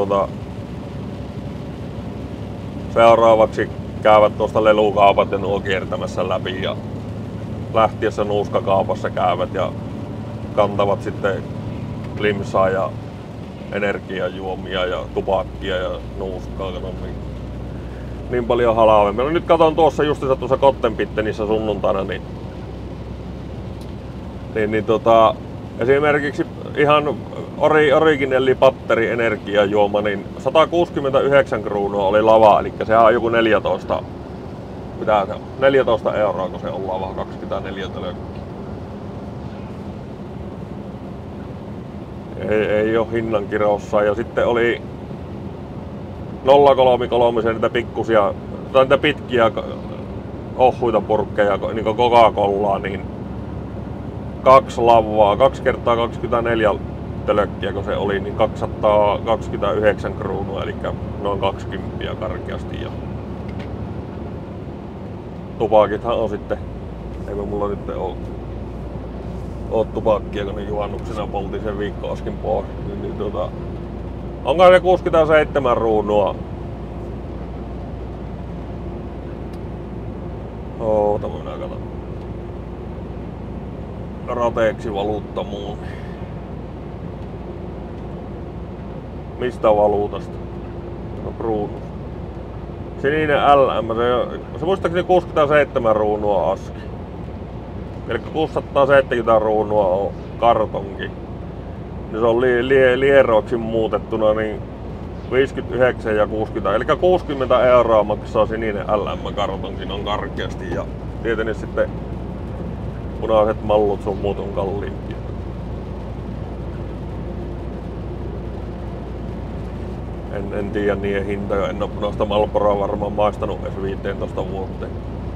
Speaker 1: seuraavaksi käyvät tuosta lelukaupat ja nuo kiertämässä läpi ja lähtiessä nuuskakaupassa käyvät ja kantavat sitten limsaa ja energiajuomia ja tupakkia ja nuuskaa. Niin paljon halvemmilla. No nyt katon tuossa justiinsa tuossa Kottenpittenissä sunnuntaina, niin esimerkiksi ihan originelli patteri energiajuoma, niin 169 kruunua oli lava, eli sehän on joku 14, mitä se on, 14 euroa, kun se on lava, 24 tölkkiä. Ei oo hinnan kiroussa. Ja sitten oli 033 niitä pikkusia, tai niitä pitkiä ohuita purkkeja, niin kuin Coca-Colaa, niin 2 lavaa, 2 kertaa 24 tölkkiä kun se oli, niin 229 kruunua, eli noin 20 karkeasti. Ja tupakithan on sitten, eikö mulla nyt oo tupakkia, kun ne juhannuksena poltin sen viikko äsken pois. Onko se 67 ruunua? Oota, minä katson. Rateeksi valuutta muun. Mistä valuutasta? No kruunu. Sininen LM, se muistaakseni 67 ruunua aski. Eli 670 kruunua on kartonki. Niin se on lieroiksi muutettuna niin 59 ja 60. Eli 60 € maksaa sininen LM-kartonki on karkeasti. Ja tietenkin sitten punaiset mallut sun muut on kalliimpia. En tiedä niiden hintoja. En oo punaista Marlboroa varmaan maistanut edes 15 vuoteen.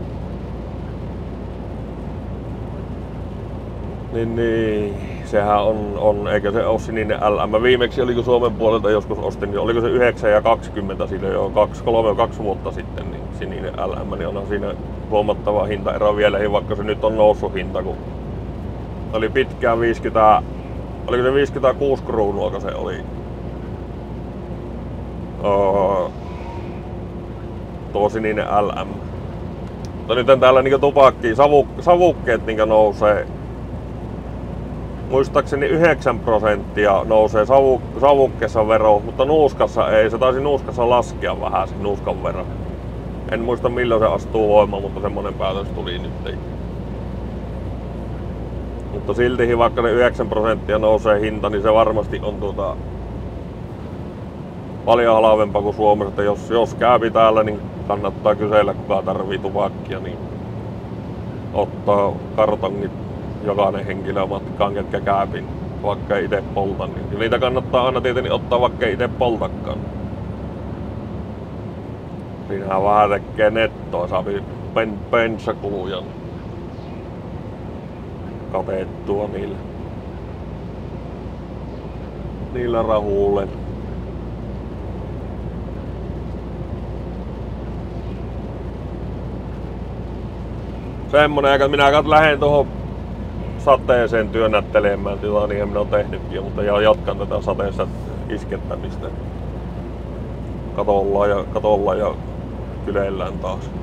Speaker 1: Niin, sehän on, eikä se oo sininen LM. Viimeksi oliko Suomen puolelta joskus ostin, niin oliko se 9 ja 20 siinä jo 2 vuotta sitten, niin sininen LM, niin onhan siinä huomattava hintaero vielä, vaikka se nyt on noussut hinta, kun oli pitkään 50, oliko se 56 kruunua, kun se oli tuo sininen LM. Mutta nyt täällä niinku tupakkiin, savukkeet niinku nousee. Muistaakseni 9% nousee savukkeessa vero, mutta nuuskassa ei. Se taisi nuuskassa laskea vähän sen nuuskan verran. En muista milloin se astuu voimaan, mutta semmonen päätös tuli nyt. Mutta silti vaikka ne 9% nousee hinta, niin se varmasti on paljon halvempaa kuin Suomessa. Että jos käypi täällä, niin kannattaa kysellä, kuka tarvii tupakkia, niin ottaa kartongit jokainen henkilö matkaan, ketkä käypin, vaikka ei itse polta. Niin niitä kannattaa aina tietenkin ottaa, vaikka ei itse poltakaan. Siinähän vähän tekee nettoa, saa bensakuluja katettua niillä rahuille. Semmonen, että minä lähden tuohon sateeseen työnnättelemään, niin minä olen tehnytkin, mutta jatkan tätä sateessa iskettämistä. Katolla ja kyleillään taas.